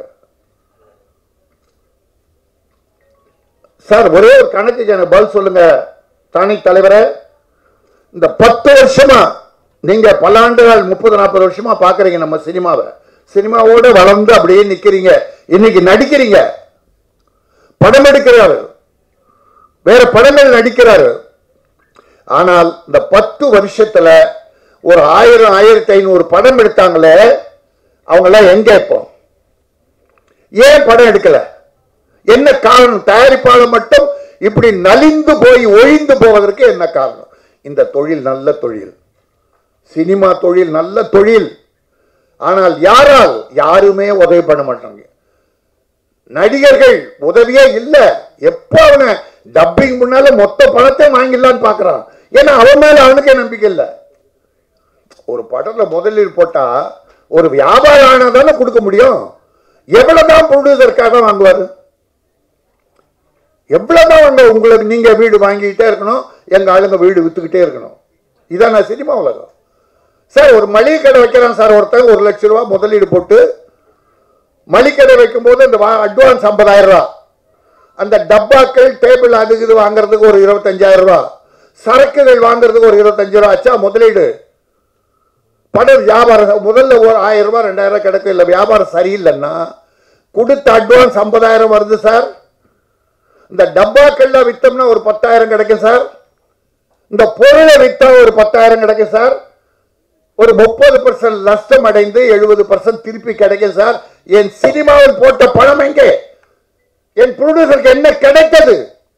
சார். ஒரே ஒரு கணக்குக்கு எனக்கு பதில் சொல்லுங்க தானே தலைவரை. இந்த பத்து வருஷமா நீங்க பல ஆண்டுகள் முப்பது நாற்பது வருஷமா பாக்குறீங்க நம்ம சினிமாவை. சினிமாவோட வளர்ந்து அப்படியே நிக்கிறீங்க. இன்னைக்கு நடிக்கிறீங்க, படம் எடுக்கிறாரு, வேற படங்கள் நடிக்கிறாரு. ஆனால் இந்த பத்து வருஷத்துல ஒரு ஆயிரம் ஆயிரத்தி ஐநூறு படம் எடுத்தாங்களே, அவங்க எல்லாம் எங்க? இப்போ ஏன் படம் எடுக்கல? என்ன காரணம்? தயாரிப்பாளர் மட்டும் இப்படி நலிந்து போய் ஒழிந்து போவதற்கு என்ன காரணம்? இந்த தொழில் நல்ல தொழில், சினிமா தொழில் நல்ல தொழில். ஆனால் யாரால்? யாருமே உதவி பண்ண மாட்டாங்க. நடிகர்கள் உதவியே இல்லை. எப்போ அவனை டப்பிங் முன்னால மொத்த பணத்தை வாங்கிடலான்னு பாக்குறான். ஏன்னா அவன் மேல அவனுக்கே நம்பிக்கை இல்லை. ஒரு படத்துல முதலீடு போட்டா ஒரு வியாபாரம் ஆனா தானே கொடுக்க முடியும். எவ்வளவுதான் ப்ரொடியூசருக்காக வாங்குவாரு? எவ்வளவுதான் வாங்க? உங்களுக்கு நீங்க வீடு வாங்கிக்கிட்டே இருக்கணும், எங்க ஆளுங்க வீடு வித்துக்கிட்டே இருக்கணும். இதான் சினிமா உலகம் சார். ஒரு மளிகை கடை வைக்கிறான் சார் ஒருத்தன், ஒரு லட்சம் ரூபாய் முதலீடு போட்டு மளிகை கடை வைக்கும் போது அந்த அட்வான்ஸ் ஐம்பதாயிரம் ரூபாய், அந்த டப்பாக்கள் டேபிள் அது இது வாங்குறதுக்கு ஒரு இருபத்தஞ்சாயிரம் ரூபாய், சரக்குகள் வாங்குறதுக்கு ஒரு இருபத்தஞ்சு ரூபா ஆச்சா முதலீடு. படம் வியாபாரம் முதல்ல ஒரு ஆயிரம் ரூபாய் ரெண்டாயிரம் ரூபாய் கிடைக்கும். இல்லை வியாபாரம் சரியில்லைன்னா கொடுத்த அட்வான்ஸ் ஐம்பதாயிரம் வருது சார். இந்த டப்பாக்கள்ல வித்தோம்னா ஒரு பத்தாயிரம் கிடைக்கும் சார். இந்த பொருளை வித்தா ஒரு பத்தாயிரம் கிடைக்கும் சார். ஒரு முப்பது பர்சன்ட் நஷ்டம் அடைந்து எழுபது பர்சன்ட் திருப்பி கிடைக்கும் சார். என் சினிமாவில் போட்ட பணம் எங்கே? என் ப்ரொடியூசருக்கு என்ன கிடைத்தது?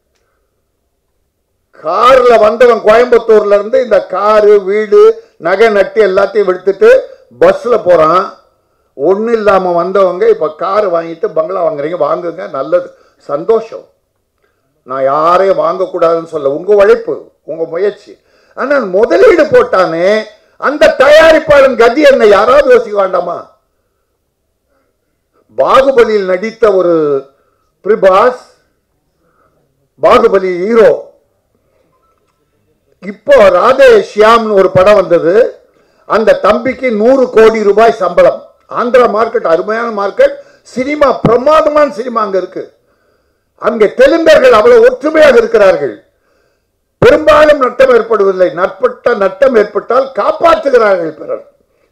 கார்ல வந்தவன் கோயம்புத்தூர்ல இருந்து இந்த காரு வீடு நகை நட்டு எல்லாத்தையும் எடுத்துட்டு பஸ்ல போறான். ஒண்ணு இல்லாம வந்தவங்க இப்ப கார் வாங்கிட்டு பங்களா வாங்குறீங்க, வாங்குங்க, நல்லது, சந்தோஷம். நான் யாரையும் வாங்கக்கூடாதுன்னு சொல்ல, உங்க உழைப்பு, உங்க முயற்சி. ஆனால் முதலீடு போட்டானே அந்த தயாரிப்பாளன் கதி என்ன யாராவது யோசிக்க வேண்டாமா? பாகுபலியில் நடித்த ஒரு பிரபாஸ், பாகுபலி ஹீரோ, இப்போ ராதே ஷியாம்னு ஒரு படம் வந்தது. அந்த தம்பிக்கு நூறு கோடி ரூபாய் சம்பளம். ஆந்திரா மார்க்கெட் அருமையான மார்க்கெட், சினிமா பிரமாதமான சினிமா அங்க இருக்கு. அங்கே தெலுங்கர்கள் அவ்வளவு ஒற்றுமையாக இருக்கிறார்கள். பெரும்பாலும் நட்டம் ஏற்படுவதில்லை. நட்பட்ட நட்டம் ஏற்பட்டால் காப்பாற்றுகிறார்கள் பிறர்.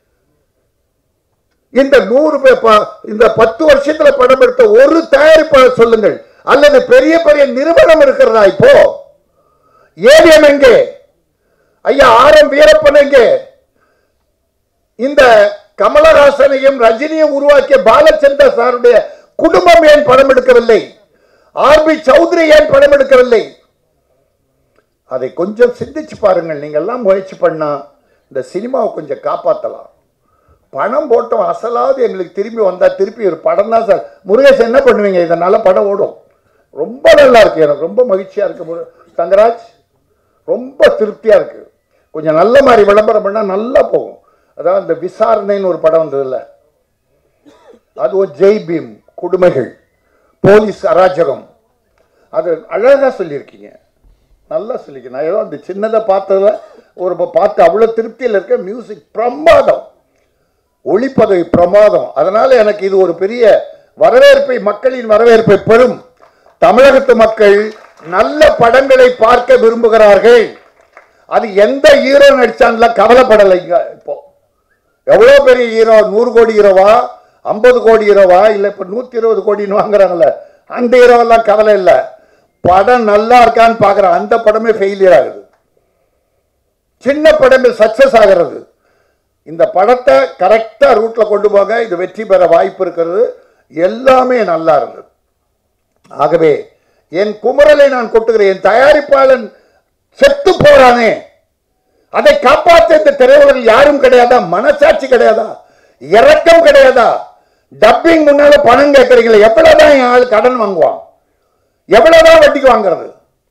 இந்த நூறு இந்த பத்து வருஷத்துல படம் எடுத்த ஒரு தயாரிப்பாளர் சொல்லுங்கள், அல்லது பெரிய பெரிய நிறுவனம் இருக்கிறதா? இப்போ ஏவிஎம் எங்கே? ஐயா ஆர் எம் வீரப்பன் எங்கே? இந்த கமலஹாசனையும் ரஜினியும் உருவாக்கிய பாலச்சந்திர சாருடைய குடும்பம் ஏன் படம் எடுக்கவில்லை? ஆர் பி சௌத்ரி ஏன் படம் எடுக்கவில்லை? அதை கொஞ்சம் சிந்திச்சு பாருங்கள். நீங்க எல்லாம் முயற்சி பண்ணா இந்த சினிமாவை கொஞ்சம் காப்பாற்றலாம். பணம் போட்டோம் அசலாவது எங்களுக்கு திரும்பி வந்தா திருப்பி ஒரு படம் தான் சார். முருகேசன் என்ன பண்ணுவீங்க? இதனால படம் ஓடும். ரொம்ப நல்லா இருக்கு, எனக்கு ரொம்ப மகிழ்ச்சியா இருக்கு. தங்கராஜ் ரொம்ப திருப்தியா இருக்கு. கொஞ்சம் நல்ல மாதிரி விளம்பரம் பண்ணா நல்லா போகும். அதாவது இந்த விசாரணைன்னு ஒரு படம் வந்ததில்ல, அதுவும் ஜெய் பீம் கொடுமைகள், போலீஸ் அராஜகம், அது அழகா சொல்லியிருக்கீங்க, நல்லா சொல்லிக்க. நான் ஏதோ அந்த சின்னதை பார்த்ததுல ஒரு பார்த்து அவ்வளோ திருப்தியில் இருக்க. மியூசிக் பிரமாதம், ஒளிப்பதவி பிரமாதம். அதனால எனக்கு இது ஒரு பெரிய வரவேற்பை, மக்களின் வரவேற்பை பெறும். தமிழகத்து மக்கள் நல்ல படங்களை பார்க்க விரும்புகிறார்கள். அது எந்த ஹீரோ நடிச்சான்ல கவலைப்படலைங்க. இப்போ எவ்வளோ பெரிய ஹீரோ, நூறு கோடி ஹீரோவா, ஐம்பது கோடி ஹீரோவா, இல்லை இப்போ நூற்றி இருபது கோடின்னு வாங்குறாங்கல்ல, அந்த ஹீரோவெல்லாம் கவலை இல்லை. படம் நல்லா இருக்கான்னு பார்க்குறான், அந்த படமே ஃபெயிலியர் ஆகுது. சின்ன படமே சக்சஸ் ஆகிறது. இந்த படத்தை கரெக்டாக ரூட்டில் கொண்டு போக இது வெற்றி பெற வாய்ப்பு இருக்கிறது. எல்லாமே நல்லா இருந்தது. ஆகவே என் குமரலை நான் கொட்டுகிறேன். என் தயாரிப்பாளன் செத்து போறானே, அதை காப்பாற்ற இந்த திரையுலகில் யாரும் கிடையாதா? மனசாட்சி கிடையாதா? இரக்கம் கிடையாதா? டப்பிங் முன்னால பணம் கேட்கறீங்களா? எவ்வளவுதான் என் ஆள் கடன் வாங்குவான்? எவ்வளவுதான் வட்டிக்கு வாங்குறது?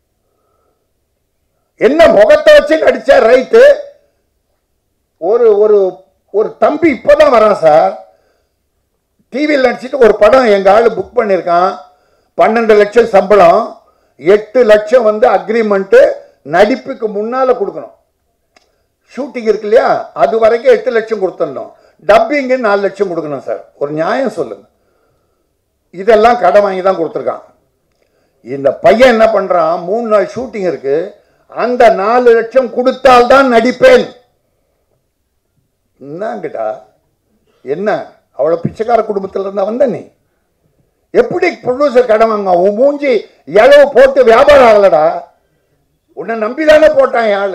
என்ன முகத்தை வச்சு நடிச்சா ரைட்டு. ஒரு ஒரு ஒரு தம்பி இப்பதான் வரான் சார், டிவியில் நடிச்சுட்டு ஒரு படம் எங்க ஆளு புக் பண்ணியிருக்கான். பன்னெண்டு லட்சம் சம்பளம், எட்டு லட்சம் வந்து அக்ரிமெண்ட் நடிப்புக்கு முன்னால கொடுக்கணும். ஷூட்டிங் இருக்கு இல்லையா, அது வரைக்கும் எட்டு லட்சம் கொடுத்துடணும். டப்பிங்கு நாலு லட்சம் கொடுக்கணும் சார். ஒரு நியாயம் சொல்லுங்க. இதெல்லாம் கடன் வாங்கி தான் கொடுத்துருக்கான். இந்த பையன் என்ன பண்றான், மூணு நாள் ஷூட்டிங் இருக்கு, அந்த நாலு லட்சம் கொடுத்தால்தான் நடிப்பேன். என்னங்கிட்டா என்ன அவ்வளவு பிச்சைக்கார குடும்பத்தில் இருந்தா வந்த நீ எப்படி ப்ரொடியூசர் கடன் வாங்க? உன் மூஞ்சி எளவு போட்டு வியாபாரம் ஆகலடா. உன்னை நம்பிதானே போட்டான் ஆளு.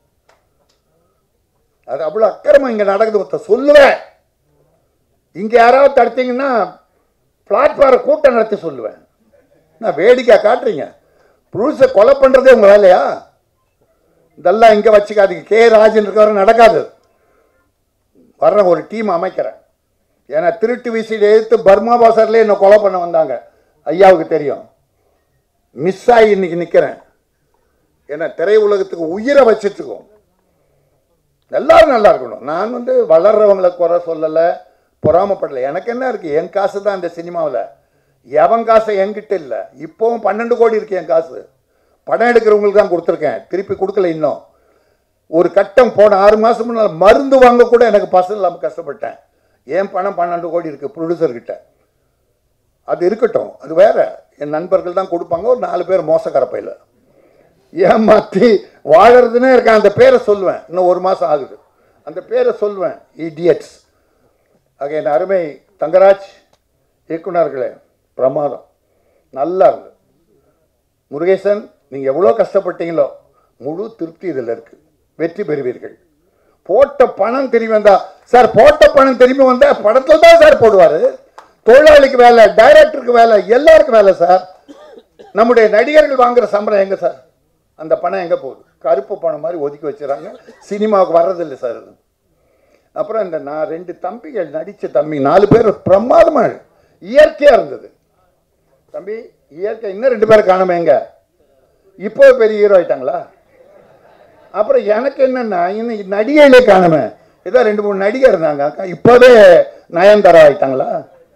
அது அவ்வளவு அக்கிரமம் இங்க நடக்குது. சொல்லுவேன், இங்க யாராவது தடுத்தீங்கன்னா பிளாட்ஃபார்ம் கூட்டம் நடத்தி சொல்லுவேன். நான் வேடிக்கை காட்டுறீங்க. ப்ரொடியூசர் கொலை பண்றதே உங்க வேலையா? இதெல்லாம் இங்க வச்சுக்காதீங்க. கே ராஜன் இருக்கவரை நடக்காது. வர்ற ஒரு டீம் அமைக்கிறேன். ஏன்னா திருட்டு விசிடி எடுத்து பர்மா பாசர்லேயே என்ன கொலை பண்ண வந்தாங்க, ஐயாவுக்கு தெரியும். மிஸ் ஆகி இன்னைக்கு நிற்கிறேன். ஏன்னா திரை உலகத்துக்கு உயிரை வச்சுட்டுருக்கோம். எல்லாரும் நல்லா இருக்கணும். நான் வந்து வளர்றவங்களை குறை சொல்லலை, பொறாமப்படலை. எனக்கு என்ன இருக்கு, என் காசு தான் இந்த சினிமாவில். எவன் காசை என்கிட்ட இல்லை. இப்போவும் பன்னெண்டு கோடி இருக்கு என் காசு. படம் எடுக்கிறவங்களுக்கு தான் கொடுத்துருக்கேன், திருப்பி கொடுக்கல இன்னும். ஒரு கட்டம் போன ஆறு மாதம் முன்னால் மருந்து வாங்க கூட எனக்கு பசங்க இல்லாமல் கஷ்டப்பட்டேன். ஏன் பணம் பன்னெண்டு கோடி இருக்கு ப்ரொடியூசர்கிட்ட. அது இருக்கட்டும், அது வேற. என் நண்பர்கள் தான் கொடுப்பாங்க. ஒரு நாலு பேர் மோசக்கரப்பையில் ஏமாற்றி வாழறதுன்னே இருக்கேன். அந்த பேரை சொல்லுவேன். இன்னும் ஒரு மாதம் ஆகுது, அந்த பேரை சொல்லுவேன், இடியட்ஸ். ஆக என் அருமை தங்கராஜ் இயக்குனர்களே, பிரமாதம், நல்லா இருக்கு. முருகேசன், நீங்கள் எவ்வளோ கஷ்டப்பட்டீங்களோ முழு திருப்தி இதில் இருக்குது. வெற்றி பெறுவீர்கள். போட்ட பணம் திரும்பி வந்தா சார், போட்ட பணம் திரும்பி வந்தா படத்தில் தான் சார் போடுவார். தொழிலாளிக்கு வேலை, டைரக்டருக்கு வேலை, எல்லாருக்கும் வேலை சார். நம்முடைய நடிகர்கள் வாங்குற சம்பளம் எங்கே சார்? அந்த பணம் எங்கே போகுது? கருப்பு பணம் மாதிரி ஒதுக்கி வச்சுறாங்க. சினிமாவுக்கு வர்றதில்லை சார். அப்புறம் இந்த நான் ரெண்டு தம்பிகள் நடித்த தம்பி நாலு பேர் பிரமாதமாக இயற்கையாக இருந்தது. தம்பி இயற்கை இன்னும் ரெண்டு பேரை காணாம எங்க? இப்போ பெரிய ஹீரோ ஆயிட்டாங்களா? அப்புறம் எனக்கு என்னன்னா, இன்னும் நடிகையிலே காணாம ஏதோ ரெண்டு மூணு நடிகை இருந்தாங்க, இப்போவே நயன்தாரா ஆயிட்டாங்களா?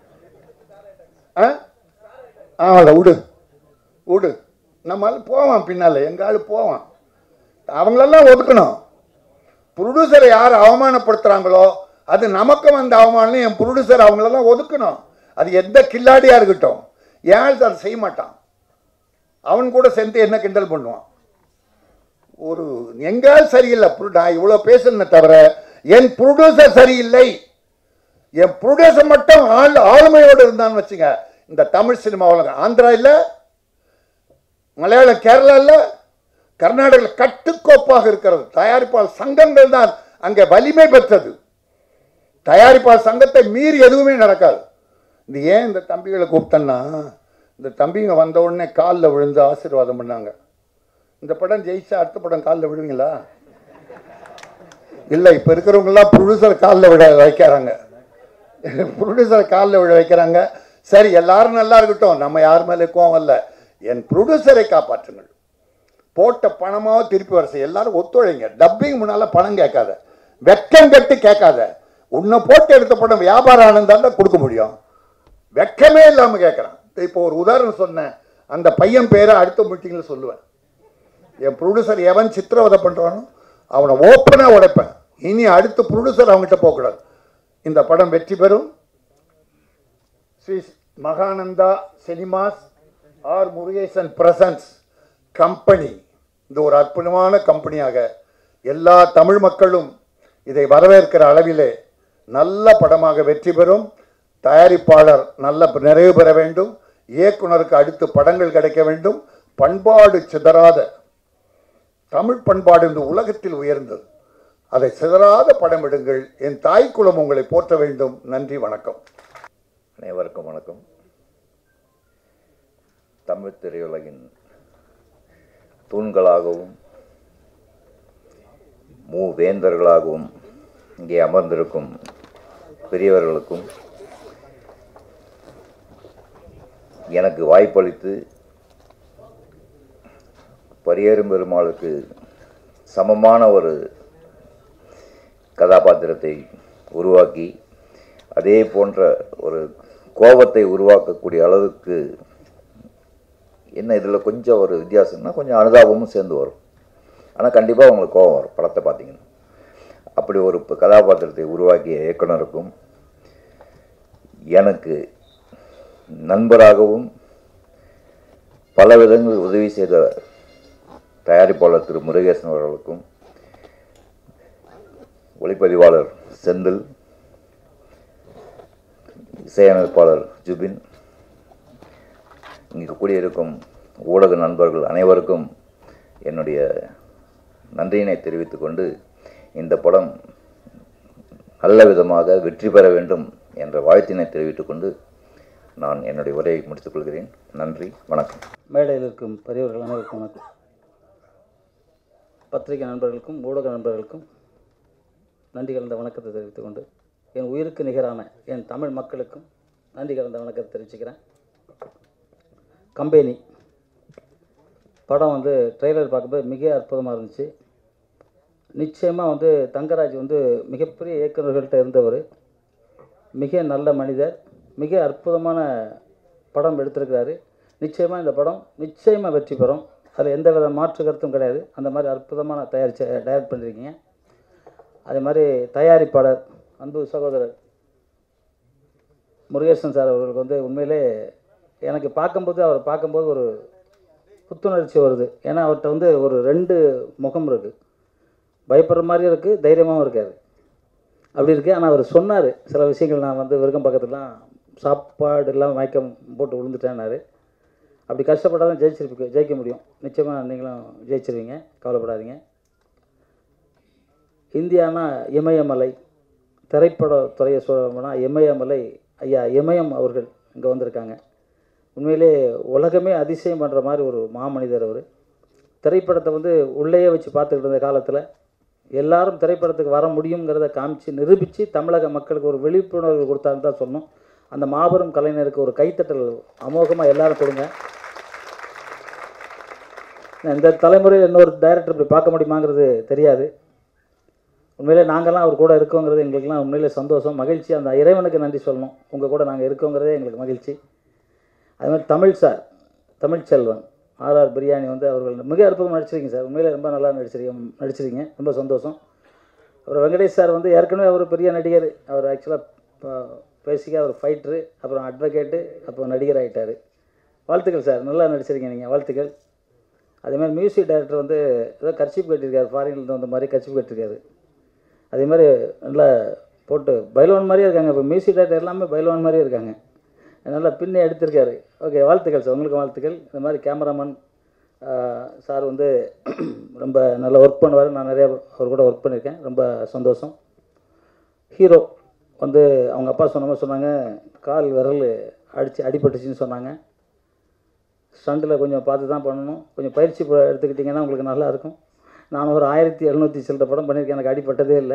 ஆமாம், விடு விடு, நம்மளால போவான் பின்னால, எங்க ஆளு போவான். அவங்களெல்லாம் ஒதுக்கணும். ப்ரொடியூசரை யார் அவமானப்படுத்துறாங்களோ அது நமக்கு வந்த அவமானம். என் ப்ரொடியூசர் அவங்களெல்லாம் ஒதுக்கணும். அது எந்த கில்லாடியா இருக்கட்டும், ஏன் அதை செய்ய மாட்டான். அவன் கூட சேர்ந்து என்ன கிண்டல் பண்ணுவான். ஒரு எங்கால் சரியில்லை. நான் இவ்வளோ பேசுனே தவிர என் ப்ரொடியூசர் சரியில்லை. என் ப்ரொடியூசர் மட்டும் ஆள் ஆளுமையோடு இருந்தான்னு வச்சுங்க, இந்த தமிழ் சினிமாவில் ஆந்திரா இல்லை, மலையாளம் கேரளா இல்லை, கர்நாடகாவில் கட்டுக்கோப்பாக இருக்கிறது. தயாரிப்பாளர் சங்கங்கள் தான் அங்கே வலிமை பெற்றது. தயாரிப்பாளர் சங்கத்தை மீறி எதுவுமே நடக்காது. இது ஏன் இந்த தம்பிகளை கூப்பிட்டேன்னா, இந்த தம்பிங்க வந்த உடனே காலில் விழுந்து ஆசீர்வாதம் பண்ணாங்க. இந்த படம் ஜெயிச்சா அடுத்த படம் காலில் விடுவீங்களா? இல்லை, இப்போ இருக்கிறவங்கெல்லாம் ப்ரொடியூசர் காலில் விட வைக்கிறாங்க. ப்ரொடியூசர் காலில் விட வைக்கிறாங்க. சரி, எல்லாரும் நல்லா இருக்கட்டும், நம்ம யார் மேலே கோவம் இல்லை. என் ப்ரொடியூசரை காப்பாற்றுங்கள். போட்ட பணமாக திருப்பி வர செய்ய எல்லாரும் ஒத்துழைங்க. டப்பிங் முன்னால் பணம் கேட்காத, வெக்கம் கட்டு கேட்காத. உன்னை போட்டு எடுத்த படம் வியாபாரம் ஆனந்தால் கொடுக்க முடியும். வெக்கமே இல்லாமல் கேட்குறான். இப்போ ஒரு உதாரணம் சொன்னேன், அந்த பையன் பேரை அடுத்த மீட்டிங்கில் சொல்லுவேன். என் ப்ரொடியூசர் எவன் சித்திரவதை பண்ணுறானோ அவனை ஓப்பனாக உடைப்பேன். இனி அடுத்த ப்ரொடியூசர் அவங்ககிட்ட போகக்கூடாது. இந்த படம் வெற்றி பெறும். Sri Mahananda cinemas R Murugesan presents company, இந்த ஒரு அற்புதமான கம்பெனியாக எல்லா தமிழ் மக்களும் இதை வரவேற்கிற அளவிலே நல்ல படமாக வெற்றி பெறும். தயாரிப்பாளர் நல்ல நிறைவு பெற வேண்டும். இயக்குனருக்கு அடுத்து படங்கள் கிடைக்க வேண்டும். பண்பாடு சிதறாத தமிழ் பண்பாடு இந்த உலகத்தில் உயர்ந்தது. அதை சிதறாத படம் எடுங்கள். என் தாய்க்குலம் உங்களை போற்ற வேண்டும். நன்றி, வணக்கம். அனைவருக்கும் வணக்கம். தமிழ் திரையுலகின் தூண்களாகவும் மூவேந்தர்களாகவும் இங்கே அமர்ந்திருக்கும் பெரியவர்களுக்கும் எனக்கு வாய்ப்பளித்து பரியேறும் பெருமாளுக்கு சமமான ஒரு கதாபாத்திரத்தை உருவாக்கி அதே போன்ற ஒரு கோபத்தை உருவாக்கக்கூடிய அளவுக்கு, என்ன இதில் கொஞ்சம் ஒரு வித்தியாசம்னா கொஞ்சம் அனுதாபமும் சேர்ந்து வரும். ஆனால் கண்டிப்பாக உங்களுக்கு கோபம் வரும் படத்தை பார்த்தீங்கன்னா. அப்படி ஒரு கதாபாத்திரத்தை உருவாக்கிய இயக்குனருக்கும் எனக்கு நண்பராகவும் பல விதங்கள் உதவி செய்த தயாரிப்பாளர் திரு முருகேசன் அவர்களுக்கும், ஒளிப்பதிவாளர் செந்தில், இசையமைப்பாளர் ஜுபின், இங்கு கூடியிருக்கும் ஊடக நண்பர்கள் அனைவருக்கும் என்னுடைய நன்றியினை தெரிவித்துக் கொண்டு, இந்த படம் நல்ல விதமாக வெற்றி பெற வேண்டும் என்ற வாழ்த்தினை தெரிவித்துக் கொண்டு நான் என்னுடைய உரையை முடித்துக் கொள்கிறேன். நன்றி, வணக்கம். மேடையில் இருக்கும் பெரியவர்கள் அனைவருக்கும் வணக்கம். பத்திரிகை நண்பர்களுக்கும் ஊடக நண்பர்களுக்கும் நன்றி கலந்த வணக்கத்தை தெரிவித்துக் கொண்டு, என் உயிருக்கு நிகரான என் தமிழ் மக்களுக்கும் நன்றி கலந்த வணக்கத்தை தெரிவிச்சுக்கிறேன். கம்பெனி படம் வந்து ட்ரெய்லர் பார்க்கும்போது மிக அற்புதமாக இருந்துச்சு. நிச்சயமாக வந்து தங்கராஜ் வந்து மிகப்பெரிய இயக்குநர்கள்ட்ட இருந்தவர், மிக நல்ல மனிதர், மிக அற்புதமான படம் எடுத்திருக்கிறாரு. நிச்சயமாக இந்த படம் நிச்சயமாக வெற்றி பெறும். அதில் எந்த வித மாற்று கருத்தும் கிடையாது. அந்த மாதிரி அற்புதமான தயாரிச்ச டைரக்ட் பண்ணியிருக்கீங்க. அதே மாதிரி தயாரிப்பாளர் அன்பு சகோதரர் முருகேசன் சார் அவர்களுக்கு வந்து உண்மையிலே எனக்கு பார்க்கும்போது அவரை பார்க்கும்போது ஒரு புத்துணர்ச்சி வருது. ஏன்னா அவர்கிட்ட வந்து ஒரு ரெண்டு முகம் இருக்குது. பயப்படுற மாதிரியும் இருக்குது, தைரியமாகவும் இருக்காது. அப்படி இருக்குது. ஆனால் அவர் சொன்னார் சில விஷயங்கள், நான் வந்து விருகம் பக்கத்துலாம் சாப்பாடு எல்லாம் மயக்கம் போட்டு விழுந்துட்டேன்னாரு. அப்படி கஷ்டப்பட்டால் தான் ஜெயிச்சிருப்பீங்க, ஜெயிக்க முடியும். நிச்சயமாக நீங்களும் ஜெயிச்சிருவீங்க, கவலைப்படாதீங்க. இந்தியானா இமயமலை, திரைப்பட துறையை சொல்லணும்னா இமயமலை ஐயா இமயம் அவர்கள் இங்கே வந்திருக்காங்க. உண்மையிலே உலகமே அதிசயம் பண்ணுற மாதிரி ஒரு மாமனிதர் அவர். திரைப்படத்தை வந்து உள்ளேயே வச்சு பார்த்துக்கிட்டு இருந்த காலத்தில் எல்லாரும் திரைப்படத்துக்கு வர முடியுங்கிறத காமிச்சு நிரூபித்து தமிழக மக்களுக்கு ஒரு விழிப்புணர்வு கொடுத்தான்னு தான் சொன்னோம். அந்த மாபெரும் கலைஞருக்கு ஒரு கைத்தட்டல் அமோகமாக எல்லாரும் கொடுங்க. இந்த தலைமுறையில் இன்னொரு டைரக்டர் இப்படி பார்க்க முடியுமாங்கிறது தெரியாது. உண்மையிலே நாங்கள்லாம் அவர் கூட இருக்கோங்கிறது எங்களுக்குலாம் உண்மையிலே சந்தோஷம், மகிழ்ச்சி. அந்த இறைவனுக்கு நன்றி சொல்லணும். உங்கள் கூட நாங்கள் இருக்கோங்கிறதே எங்களுக்கு மகிழ்ச்சி. அதுமாதிரி தமிழ் சார், தமிழ்ச்செல்வன், ஆர்ஆர் பிரியாணி வந்து அவர்கள் மிக அற்புதமாக நடிச்சிருக்கீங்க சார். உண்மையிலே ரொம்ப நல்லா நடிச்சிருக்கீங்க நடிச்சிருக்கீங்க ரொம்ப சந்தோஷம். அப்புறம் வெங்கடேஷ் சார் வந்து ஏற்கனவே அவர் பெரிய நடிகர். அவர் ஆக்சுவலாக பேசிக்காக அவர் ஃபைட்ரு, அப்புறம் அட்வொகேட்டு, அப்புறம் நடிகர் ஆகிட்டார். வாழ்த்துக்கள் சார், நல்லா நடிச்சிருக்கீங்க நீங்கள், வாழ்த்துக்கள். அதேமாதிரி மியூசிக் டைரக்டர் வந்து ஏதோ கர்ச்சிப் கட்டியிருக்காரு, ஃபாரின்லேருந்து வந்த மாதிரி கர்ச்சிப் கட்டியிருக்காரு. அதே மாதிரி நல்லா போட்டு பைலவான் மாதிரியே இருக்காங்க. இப்போ மியூசிக் டைரக்டர் எல்லாமே பைலவான் மாதிரியே இருக்காங்க, நல்லா பின்னே எடுத்திருக்காரு. ஓகே, வாழ்த்துக்கள் சார், உங்களுக்கு வாழ்த்துக்கள். இந்த மாதிரி கேமராமேன் சார் வந்து ரொம்ப நல்லா ஒர்க் பண்ணுவார். நான் நிறையா அவர் கூட ஒர்க் பண்ணியிருக்கேன், ரொம்ப சந்தோஷம். ஹீரோ வந்து அவங்க அப்பா சொன்ன மாதிரி சொன்னாங்க, கால் விரல் அடித்து அடிபட்டுச்சின்னு சொன்னாங்க. ஸ்டண்டில் கொஞ்சம் பார்த்து தான் பண்ணணும், கொஞ்சம் பயிற்சி எடுத்துக்கிட்டிங்கன்னா உங்களுக்கு நல்லாயிருக்கும். நான் ஒரு ஆயிரத்தி எழுநூற்றி சில்லற படம் பண்ணியிருக்கேன், எனக்கு அடிப்பட்டதே இல்லை.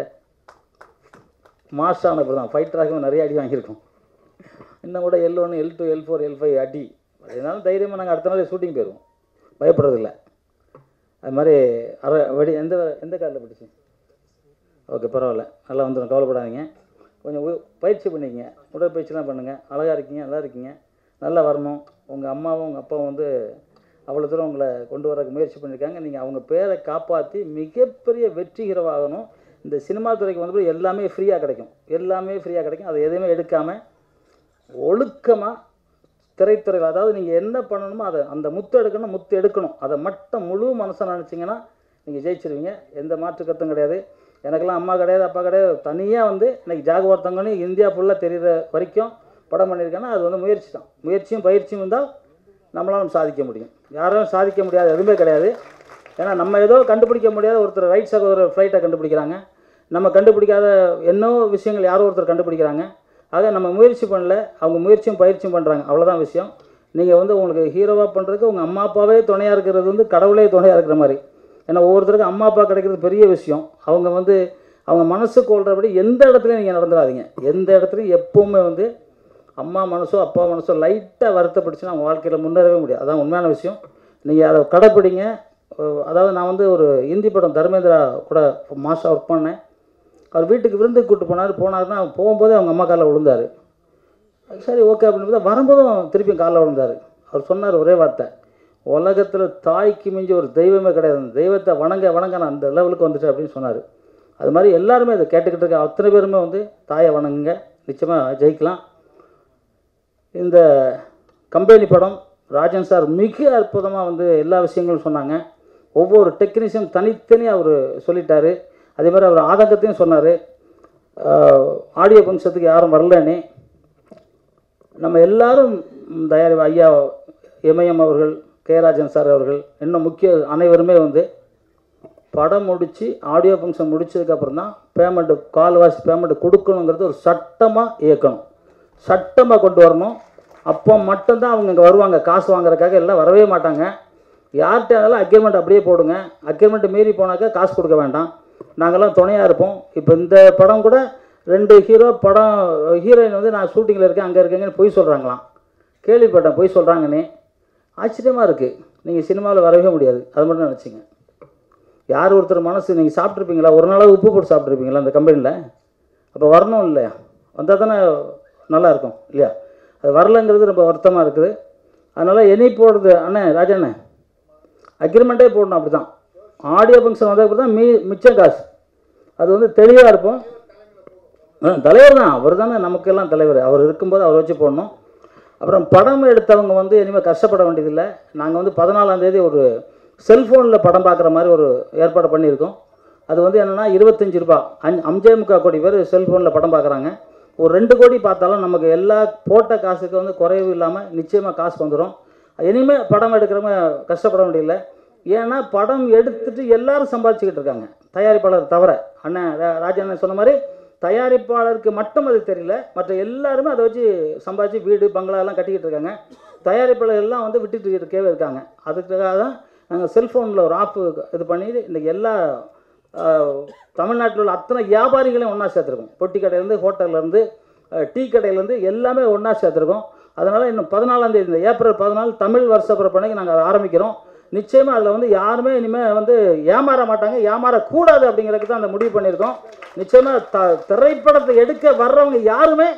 மாஸ்டரான அப்படி தான் ஃபைட்டராகவும் நிறைய அடி வாங்கியிருக்கோம். இன்னும் கூட எல் ஒன்று L two L four L five அடி, அதனால தைரியமாக நாங்கள் அடுத்த நாள் ஷூட்டிங் போயிடுவோம், பயப்படுறதில்ல. அது மாதிரி அரை வெடி எந்த எந்த காலில் பிடிச்சி ஓகே பரவாயில்ல, நல்லா வந்துடும், கவலைப்படாதீங்க. கொஞ்சம் பயிற்சி பண்ணிக்கங்க, உடற்பயிற்சிலாம் பண்ணுங்கள். அழகாக இருக்கீங்க, நல்லா இருக்கீங்க, நல்லா வரணும். உங்கள் அம்மாவும் உங்கள் அப்பாவும் வந்து அவ்வளோ தூரம் உங்களை கொண்டு வரக்கு முயற்சி பண்ணியிருக்காங்க. நீங்கள் அவங்க பேரை காப்பாற்றி மிகப்பெரிய வெற்றிகரமாகணும். இந்த சினிமா துறைக்கு வந்து எல்லாமே ஃப்ரீயாக கிடைக்கும், எல்லாமே ஃப்ரீயாக கிடைக்கும். அதை எதுவுமே எடுக்காமல் ஒழுக்கமாக திரைத்துறையில், அதாவது நீங்கள் என்ன பண்ணணுமோ அதை அந்த முத்து எடுக்கணும், முத்து எடுக்கணும், அதை மட்டும் முழு மனசை நினச்சிங்கன்னா நீங்கள் ஜெயிச்சிருவீங்க. எந்த மாற்று கருத்தும் கிடையாது. எனக்கெல்லாம் அம்மா கிடையாது, அப்பா கிடையாது. தனியாக வந்து இன்றைக்கி ஜாகுவார் தங்கன்னு இந்தியா ஃபுல்லாக தெரிகிற வரைக்கும் படம் பண்ணியிருக்கேன்னா அது வந்து முயற்சி தான். முயற்சியும் பயிற்சியும் இருந்தால் நம்மளாலும் சாதிக்க முடியும். யாரும் சாதிக்க முடியாது எதுவுமே கிடையாது. ஏன்னா நம்ம ஏதோ கண்டுபிடிக்க முடியாத ஒருத்தர் ரைட் சகோதரர் ஃப்ளைட்டை கண்டுபிடிக்கிறாங்க, நம்ம கண்டுபிடிக்காத என்னோ விஷயங்கள் யாரோ ஒருத்தர் கண்டுபிடிக்கிறாங்க. ஆக நம்ம முயற்சி பண்ணல, அவங்க முயற்சியும் பயிற்சியும் பண்ணுறாங்க, அவ்வளோதான் விஷயம். நீங்கள் வந்து உங்களுக்கு ஹீரோவாக பண்ணுறதுக்கு உங்கள் அம்மா அப்பாவே துணையாக இருக்கிறது வந்து கடவுளே துணையாக இருக்கிற மாதிரி. ஏன்னா ஒவ்வொருத்தருக்கும் அம்மா அப்பா கிடைக்கிறது பெரிய விஷயம். அவங்க வந்து அவங்க மனசு கொள்கிறபடி எந்த இடத்துலையும் நீங்கள் நடந்துடாதீங்க. எந்த இடத்துலையும் எப்போவுமே வந்து அம்மா மனசோ அப்பா மனசோ லைட்டாக வருத்தப்பட்டுச்சுன்னா அவங்க வாழ்க்கையில் முன்னேறவே முடியாது. அதான் உண்மையான விஷயம். நீங்கள் அதை கடைப்பிடிங்க. அதாவது நான் வந்து ஒரு ஹிந்தி படம் தர்மேந்திரா கூட மாதம் ஒர்க் பண்ணேன். அவர் வீட்டுக்கு விருந்துக்கு கூப்பிட்டு போனார். போனார்னா போகும்போதே அவங்க அம்மா காலில் விழுந்தார். சரி ஓகே அப்படின்னு பார்த்தா வரும்போதும் திருப்பியும் காலில் விழுந்தார். அவர் சொன்னார் ஒரே வார்த்தை, உலகத்தில் தாய்க்கு மிஞ்சி ஒரு தெய்வமே கிடையாது, அந்த தெய்வத்தை வணங்க வணங்க நான் அந்த லெவலுக்கு வந்துட்டேன் அப்படின்னு சொன்னார். அது மாதிரி எல்லாருமே இதை கேட்டுக்கிட்டு இருக்க அத்தனை பேருமே வந்து தாயை வணங்குங்க, நிச்சயமாக ஜெயிக்கலாம். இந்த கம்பெனி படம் ராஜன் சார் மிக அற்புதமாக வந்து எல்லா விஷயங்களும் சொன்னாங்க. ஒவ்வொரு டெக்னீஷியன் தனித்தனியாக அவர் சொல்லிட்டார். அதே மாதிரி அவர் ஆதங்கத்தையும் சொன்னார். ஆடியோ ஃபங்க்ஷத்துக்கு யாரும் வரலன்னு நம்ம எல்லாரும் தயாரி ஐயா இமயம் அவர்கள், கே ராஜன் சார் அவர்கள், இன்னும் முக்கிய அனைவருமே வந்து படம் முடித்து ஆடியோ ஃபங்க்ஷன் முடித்ததுக்கப்புறம் தான் பேமெண்ட்டு கால்வாசி பேமெண்ட்டு கொடுக்கணுங்கிறது ஒரு சட்டமாக இயக்கணும், சட்டமாக கொண்டு வரணும். அப்போ மட்டும்தான் அவங்க இங்கே வருவாங்க காசு வாங்குறதுக்காக, எல்லாம் வரவே மாட்டாங்க. யார்கிட்ட இருந்தாலும் அக்ரிமெண்ட் அப்படியே போடுங்க. அக்ரிமெண்ட்டு மீறி போனாக்கா காசு கொடுக்க வேண்டாம், நாங்கள்லாம் துணையாக இருப்போம். இப்போ இந்த படம் கூட ரெண்டு ஹீரோ படம் ஹீரோயின் வந்து நான் ஷூட்டிங்கில் இருக்கேன் அங்கே இருக்கேங்கன்னு பொய் சொல்கிறாங்களாம், கேள்விப்பட்டேன் பொய் சொல்கிறாங்கன்னு. ஆச்சரியமாக இருக்குது. நீங்கள் சினிமாவில் வரவே முடியாது, அது மட்டும் நினச்சிங்க. யார் ஒருத்தர் மனசு நீங்கள் சாப்பிட்ருப்பீங்களா, ஒரு நாளாவது உப்பு போட்டு சாப்பிட்ருப்பீங்களா அந்த கம்பெனியில்? அப்போ வரணும் இல்லையா? வந்தால் தானே நல்லாயிருக்கும் இல்லையா? அது வரலைங்கிறது ரொம்ப வருத்தமாக இருக்குது. அதனால் என்னை போடுறது அண்ணே ராஜா அண்ணே அக்ரிமெண்ட்டே போடணும். அப்படி தான் ஆடியோ ஃபங்க்ஷன் வந்தால் அப்படி தான் மீ மிச்சம் காசு அது வந்து தெளிவாக இருப்போம். தலைவர் தான், அவர் தானே நமக்கெல்லாம் தலைவர். அவர் இருக்கும்போது அவர் வச்சு போடணும். அப்புறம் படம் எடுத்தவங்க வந்து இனிமேல் கஷ்டப்பட வேண்டியதில்லை. நாங்கள் வந்து பதினாலாந்தேதி ஒரு செல்ஃபோனில் படம் பார்க்குற மாதிரி ஒரு ஏற்பாடு பண்ணியிருக்கோம். அது வந்து என்னென்னா இருபத்தஞ்சி ரூபா அஞ்சு அஞ்சே முக்கால் கோடி பேர் செல்ஃபோனில் படம் பார்க்குறாங்க. ஒரு ரெண்டு கோடி பார்த்தாலும் நமக்கு எல்லா போட்ட காசுக்கு வந்து குறைவு இல்லாமல் நிச்சயமாக காசு வந்துடும். இனிமேல் படம் எடுக்கிறவங்க கஷ்டப்பட முடியல. ஏன்னா படம் எடுத்துட்டு எல்லாரும் சம்பாதிச்சுக்கிட்டு இருக்காங்க, தயாரிப்பாளர் தவிர. அண்ணன் ராஜா அண்ணன் சொன்ன மாதிரி தயாரிப்பாளருக்கு மட்டும் அது தெரியல, மற்ற எல்லாருமே அதை வச்சு சம்பாதிச்சு வீடு பங்களாலாம் கட்டிக்கிட்டு இருக்காங்க. தயாரிப்பாளர் எல்லாம் வந்து விட்டுட்டு இருக்கவே இருக்காங்க. அதுக்காக தான் நாங்கள் செல்ஃபோனில் ஒரு ஆப்பு இது பண்ணி இன்றைக்கி எல்லா தமிழ்நாட்டில் உள்ள அத்தனை வியாபாரிகளையும் ஒன்றா சேர்த்துருக்கோம். பொட்டி கடையிலேருந்து ஹோட்டல்லேருந்து டீ கடையிலேருந்து எல்லாமே ஒன்றா சேர்த்துருக்கோம். அதனால் இன்னும் பதினாலாம் தேதி இந்த ஏப்ரல் பதினாலு தமிழ் வருஷ பிறப்பன்னைக்கு நாங்கள் ஆரம்பிக்கிறோம். நிச்சயமாக அதில் வந்து யாருமே இனிமேல் வந்து ஏமாற மாட்டாங்க, ஏமாறக்கூடாது அப்படிங்கிறதுக்கு தான் அந்த முடிவு பண்ணியிருக்கோம். நிச்சயமாக த திரைப்படத்தை எடுக்க வர்றவங்க யாருமே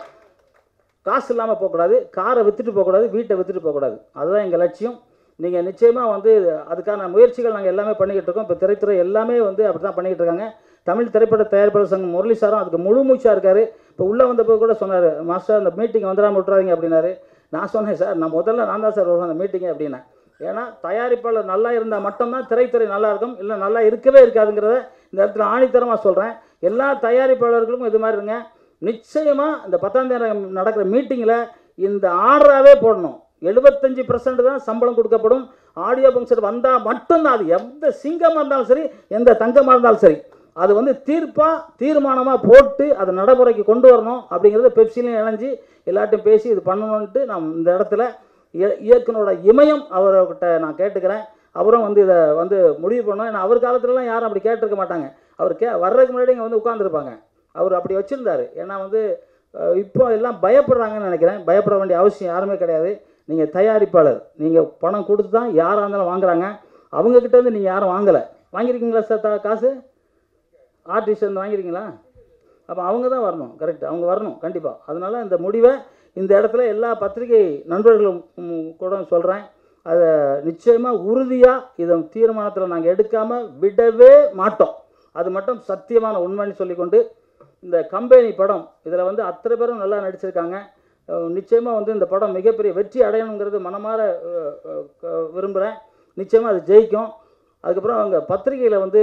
காசு இல்லாமல் போகக்கூடாது, காரை விற்றுட்டு போகக்கூடாது, வீட்டை விற்றுட்டு போகக்கூடாது. அதுதான் எங்கள் லட்சியம். நீங்கள் நிச்சயமாக வந்து அதுக்கான முயற்சிகள் நாங்கள் எல்லாமே பண்ணிக்கிட்டு இருக்கோம். இப்போ திரைத்துறை எல்லாமே வந்து அப்படி தான் பண்ணிக்கிட்டு இருக்காங்க. தமிழ் திரைப்பட தயாரிப்பாளர் சங்கம் முரளி சாரும் அதுக்கு முழு மூச்சாக இருக்கார். இப்போ உள்ளே வந்தப்போ கூட சொன்னார், மாஸ்டர் அந்த மீட்டிங் வந்துடாமல் விட்டுறாதீங்க அப்படின்னாரு. நான் சொன்னேன், சார் நான் முதல்ல நான் தான் சார் வருவேன் அந்த மீட்டிங்கு அப்படின்னேன். ஏன்னா தயாரிப்பாளர் நல்லா இருந்தால் மட்டும்தான் திரைத்துறை நல்லா இருக்கும், இல்லை நல்லா இருக்கவே இருக்காதுங்கிறத இந்த இடத்துல ஆணித்தரமாக சொல்கிறேன். எல்லா தயாரிப்பாளர்களுக்கும் இது மாதிரி இருங்க. நிச்சயமாக இந்த பத்தாம் தேதி நடக்கிற மீட்டிங்கில் இந்த ஆர்டராகவே போடணும். எழுபத்தஞ்சு பர்சன்ட் தான் சம்பளம் கொடுக்கப்படும். ஆடியோ ஃபங்க்ஷன் வந்தால் மட்டும்தான், அது எந்த சிங்கமாக இருந்தாலும் சரி, எந்த தங்கமாக இருந்தாலும் சரி, அது வந்து தீர்ப்பாக தீர்மானமாக போட்டு அதை நடைமுறைக்கு கொண்டு வரணும் அப்படிங்கிறத பெப்சிலையும் இணைஞ்சு எல்லாட்டையும் பேசி இது பண்ணணுன்ட்டு நான் இந்த இடத்துல இயக்குனரோட இமயம் அவர்கிட்ட நான் கேட்டுக்கிறேன். அவரும் வந்து இதை வந்து முடிவு பண்ணோம். ஏன்னா அவர் காலத்துலலாம் யாரும் அப்படி கேட்டிருக்க மாட்டாங்க. அவர் கே வர்றதுக்கு முன்னாடி இங்கே வந்து உட்காந்துருப்பாங்க. அவர் அப்படி வச்சுருந்தார். ஏன்னா வந்து இப்போ எல்லாம் பயப்படுறாங்கன்னு நினைக்கிறேன். பயப்பட வேண்டிய அவசியம் யாருமே கிடையாது. நீங்கள் தயாரிப்பாளர், நீங்கள் பணம் கொடுத்து தான் யாராக இருந்தாலும் வாங்குறாங்க. அவங்கக்கிட்டேருந்து நீங்கள் யாரும் வாங்கலை. வாங்கியிருக்கீங்களா சார் த காசு? ஆர்டிஸ்ட் வந்து வாங்கியிருக்கீங்களா? அப்போ அவங்க தான் வரணும். கரெக்ட், அவங்க வரணும் கண்டிப்பாக. அதனால் இந்த முடிவை இந்த இடத்துல எல்லா பத்திரிகை நண்பர்களும் கூட சொல்கிறேன். அதை நிச்சயமாக உறுதியாக இதை தீர்மானத்தில் நாங்கள் எடுக்காமல் விடவே மாட்டோம். அது மட்டும் சத்தியமான உண்மைன்னு சொல்லிக்கொண்டு, இந்த கம்பெனி படம் இதில் வந்து அத்தனை பேரும் நல்லா நடிச்சிருக்காங்க. நிச்சயமாக வந்து இந்த படம் மிகப்பெரிய வெற்றி அடையணுங்கிறது மனமாற விரும்புகிறேன். நிச்சயமாக அது ஜெயிக்கும். அதுக்கப்புறம் அவங்க பத்திரிகையில் வந்து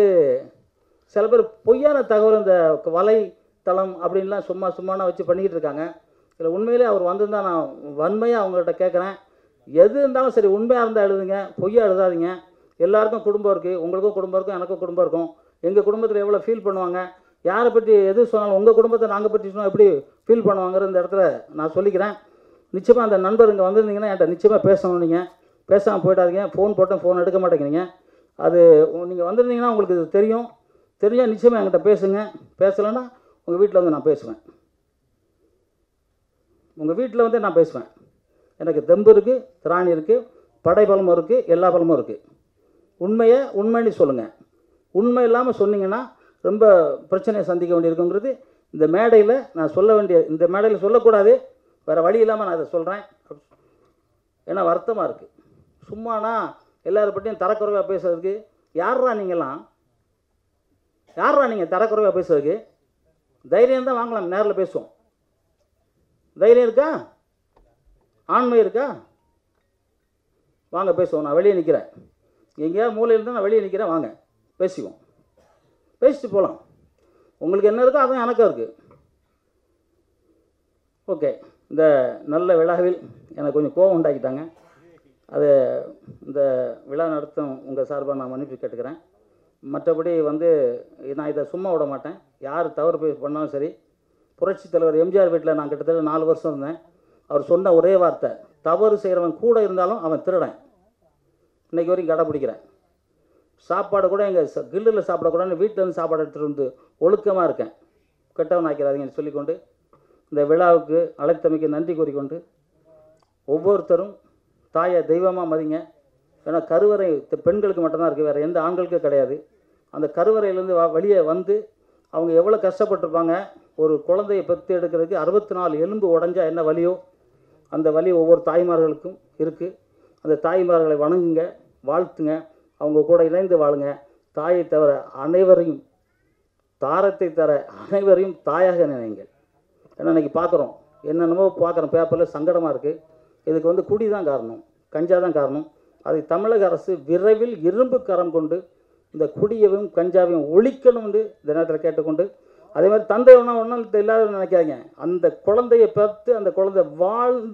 சில பேர் பொய்யான தகவல் இந்த வலைத்தளம் அப்படின்லாம் சும்மா சும்மானா வச்சு பண்ணிக்கிட்டு இருக்காங்க. இதில் உண்மையிலே அவர் வந்திருந்தால் நான் வன்மையாக அவங்கள்ட்ட கேட்குறேன், எது இருந்தாலும் சரி உண்மையாக இருந்தால் எழுதுங்க, பொய்யா எழுதாதீங்க. எல்லாருக்கும் குடும்பம் இருக்குது, உங்களுக்கும் குடும்பம் இருக்கும், எனக்கும் குடும்பம் இருக்கும். எங்கள் குடும்பத்தில் எவ்வளோ ஃபீல் பண்ணுவாங்க, யாரை பற்றி எது சொன்னாலும் உங்கள் குடும்பத்தை நாங்கள் பற்றி சொன்னால் எப்படி ஃபீல் பண்ணுவாங்கிற இந்த இடத்துல நான் சொல்லிக்கிறேன். நிச்சயமாக அந்த நண்பர் இங்கே வந்திருந்தீங்கன்னா என்கிட்ட நிச்சயமாக பேசணும். நீங்கள் பேசாமல் போயிடாதீங்க. ஃபோன் போட்டேன், ஃபோன் எடுக்க மாட்டேங்கிறீங்க. அது நீங்கள் வந்திருந்தீங்கன்னா உங்களுக்கு இது தெரியும். தெரிஞ்சால் நிச்சயமாக என்கிட்ட பேசுங்க. பேசலைன்னா உங்கள் வீட்டில் வந்து நான் பேசுவேன். உங்கள் வீட்டில் வந்து நான் பேசுவேன். எனக்கு தெம்பு இருக்குது, திராணி இருக்குது, படை பலமும் இருக்குது, எல்லா பலமும் இருக்குது. உண்மையை உண்மைன்னு சொல்லுங்கள். உண்மை இல்லாமல் சொன்னீங்கன்னா ரொம்ப பிரச்சனையை சந்திக்க வேண்டியிருக்குங்கிறது இந்த மேடையில் நான் சொல்ல வேண்டிய, இந்த மேடையில் சொல்லக்கூடாது, வேறு வழி இல்லாமல் நான் இதை சொல்கிறேன். ஏன்னா வருத்தமாக இருக்குது. சும்மானா எல்லாரை பற்றியும் தரக்குறைவாக பேசுறதுக்கு யாரா நீங்களாம், யாரா நீங்கள் தரக்குறைவாக பேசுறதுக்கு? தைரியம் தான் வாங்கலாம், நேரில் பேசுவோம். தைரியம் இருக்கா? ஆண்மை இருக்கா? வாங்க பேசுவோம். நான் வெளியே நிற்கிறேன், எங்கேயாவது மூலையில் இருந்தால் நான் வெளியே நிற்கிறேன், வாங்க பேசிக்குவோம். பேசிட்டு போகலாம். உங்களுக்கு என்ன இருக்கோ அதுவும் எனக்கும் இருக்குது. ஓகே, இந்த நல்ல விழாவில் எனக்கு கொஞ்சம் கோபம் உண்டாக்கிட்டாங்க. அது இந்த விழா நடத்தும் உங்கள் சார்பாக நான் மன்னிப்பு கேட்டுக்கிறேன். மற்றபடி வந்து நான் இதை சும்மா விட மாட்டேன். யார் தவறு போய் பண்ணாலும் சரி. புரட்சி தலைவர் எம்ஜிஆர் வீட்டில் நான் கிட்டத்தட்ட நாலு வருஷம் இருந்தேன். அவர் சொன்ன ஒரே வார்த்தை, தவறு செய்கிறவன் கூட இருந்தாலும் அவன் திருடன். இன்றைக்கி வரைக்கும் கடைப்பிடிக்கிறேன். சாப்பாடு கூட எங்கள் கில்லில் சாப்பிடக்கூடாதுன்னு வீட்டில் இருந்து சாப்பாடு எடுத்துகிட்டு வந்து ஒழுக்கமாக இருக்கேன். கெட்டவன் ஆக்கிறாதீங்கன்னு சொல்லிக்கொண்டு இந்த விழாவுக்கு அழைத்தமைக்கு நன்றி கூறிக்கொண்டு, ஒவ்வொருத்தரும் தாயை தெய்வமாக மதிங்க. ஏன்னா கருவறை பெண்களுக்கு மட்டும்தான் இருக்குது, வேறு எந்த ஆண்களுக்கும் கிடையாது. அந்த கருவறையிலேருந்து வெளியே வந்து அவங்க எவ்வளோ கஷ்டப்பட்டிருப்பாங்க. ஒரு குழந்தையை பெற்று எடுக்கிறதுக்கு அறுபத்தி நாலு எலும்பு உடஞ்சா என்ன வலியோ அந்த வலி ஒவ்வொரு தாய்மார்களுக்கும் இருக்குது. அந்த தாய்மார்களை வணங்குங்க, வாழ்த்துங்க, அவங்க கூட இணைந்து வாழுங்க. தாயை தவிர அனைவரையும், தாரத்தை தர அனைவரையும் தாயாக நினைங்கள். ஏன்னா இன்றைக்கி பார்க்குறோம், என்னென்னமோ பார்க்குறோம் பேப்பரில், சங்கடமாக இருக்குது. இதுக்கு வந்து குடி தான் காரணம், கஞ்சா தான் காரணம். அதை தமிழக அரசு விரைவில் இரும்பு கரம் கொண்டு இந்த குடியையும் கஞ்சாவையும் ஒழிக்கணும்னு இந்த நேரத்தில் கேட்டுக்கொண்டு, அதே மாதிரி தந்தை ஒன்றா ஒன்றும் இல்லாத நினைக்காதீங்க. அந்த குழந்தையை பார்த்து அந்த குழந்தை வாழ்ந்து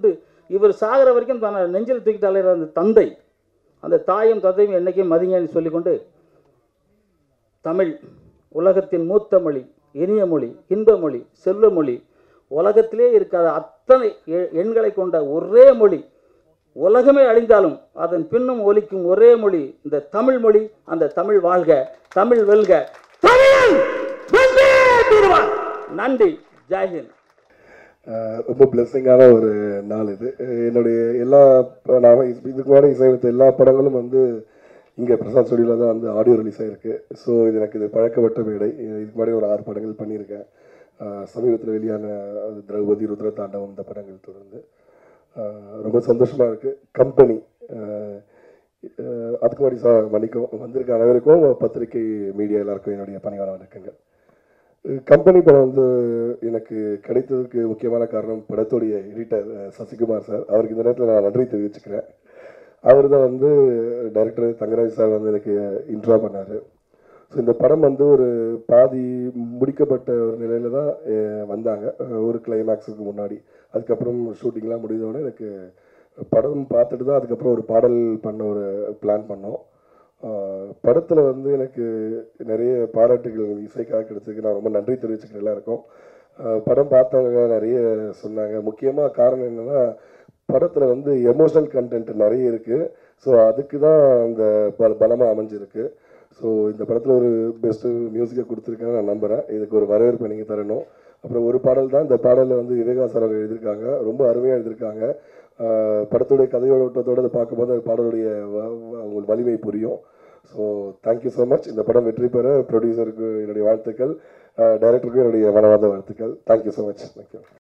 இவர் சாகிற வரைக்கும் தன்னை நெஞ்சில் தூக்கிட்டு அலைகிற அந்த தந்தை, அந்த தாயும் தந்தையும் என்றைக்கும் மதிங்கன்னு சொல்லிக்கொண்டு, தமிழ் உலகத்தின் மூத்த மொழி, இனிய மொழி, இன்ப மொழி, செல்வ மொழி, உலகத்திலே இருக்காத அத்தனை எண்களை கொண்ட ஒரே மொழி, உலகமே அழிந்தாலும் அதன் பின்னும் ஒலிக்கும் ஒரே மொழி இந்த தமிழ் மொழி. அந்த தமிழ் வாழ்க, தமிழ் வெல்க, தமிழ் வென்றே தீருவான். நன்றி, ஜெய்ஹிந்த். ரொம்ப பிளெஸ்ஸிங்கான ஒரு நாள் இது. என்னுடைய எல்லா நான் இதுக்கு முன்னாடி இசையமைத்த எல்லா படங்களும் வந்து இங்கே பிரசாத் ஸ்டுடியோவில் தான் வந்து ஆடியோ ரிலீஸ் ஆகிருக்கு. ஸோ இது எனக்கு இது பழக்கப்பட்ட மேடை. இதுக்கு முன்னாடி ஒரு ஆறு படங்கள் பண்ணியிருக்கேன். சமீபத்தில் வெளியான திரௌபதி, ருத்ர தாண்டவம், இந்த படங்கள் தொடர்ந்து ரொம்ப சந்தோஷமாக இருக்குது. கம்பெனி அதுக்கு முன்னாடி சா மன்னிக்கும் வந்திருக்க அனைவருக்கும், பத்திரிகை மீடியா எல்லாருக்கும் என்னுடைய பணிவான வணக்கங்கள். கம்பெனி படம் வந்து எனக்கு கிடைத்ததுக்கு முக்கியமான காரணம் படத்துடைய எடிட்டர் சசிகுமார் சார். அவருக்கு இந்த நேரத்தில் நான் நன்றி தெரிவிச்சுக்கிறேன். அவர் தான் வந்து டைரக்டர் தங்கராஜ் சார் வந்து எனக்கு இன்ட்ரா பண்ணார். ஸோ இந்த படம் வந்து ஒரு பாதி முடிக்கப்பட்ட ஒரு நிலையில் தான் வந்தாங்க, ஒரு கிளைமேக்ஸுக்கு முன்னாடி. அதுக்கப்புறம் ஷூட்டிங்லாம் முடிந்தோடனே எனக்கு படம் பார்த்துட்டு தான் அதுக்கப்புறம் ஒரு பாடல் பண்ண ஒரு பிளான் பண்ணோம். படத்தில் வந்து எனக்கு நிறைய பாராட்டுகள் இசைக்காக கிடைச்சதுக்கு நான் ரொம்ப நன்றி தெரிவிச்சுக்கிறேன் எல்லாருக்கும். படம் பார்த்தவங்க நிறைய சொன்னாங்க. முக்கியமாக காரணம் என்னென்னா, படத்தில் வந்து எமோஷனல் கண்டென்ட் நிறைய இருக்குது. ஸோ அதுக்கு தான் அந்த பல பலமாக அமைஞ்சிருக்கு. ஸோ இந்த படத்தில் ஒரு பெஸ்ட்டு மியூசிக்கை கொடுத்துருக்கேன்னு நான் நம்புகிறேன். இதுக்கு ஒரு வரவேற்பை நீங்கள் தரணும். அப்புறம் ஒரு பாடல் தான், இந்த பாடலில் வந்து விவேகா சார் அவர் எழுதியிருக்காங்க, ரொம்ப அருமையாக எழுதியிருக்காங்க. படத்துடைய கதையோட ஓட்டத்தோடு அதை பார்க்கும்போது அந்த பாடலுடைய உங்களுக்கு வலிமை புரியும். So thank you so much. இந்த படம் வெற்றி பெற ப்ரொடியூசருக்கு என்னுடைய வாழ்த்துக்கள், டைரக்டருக்கும் என்னுடைய மனமார்ந்த வாழ்த்துக்கள். Thank you so much. தேங்க்யூ.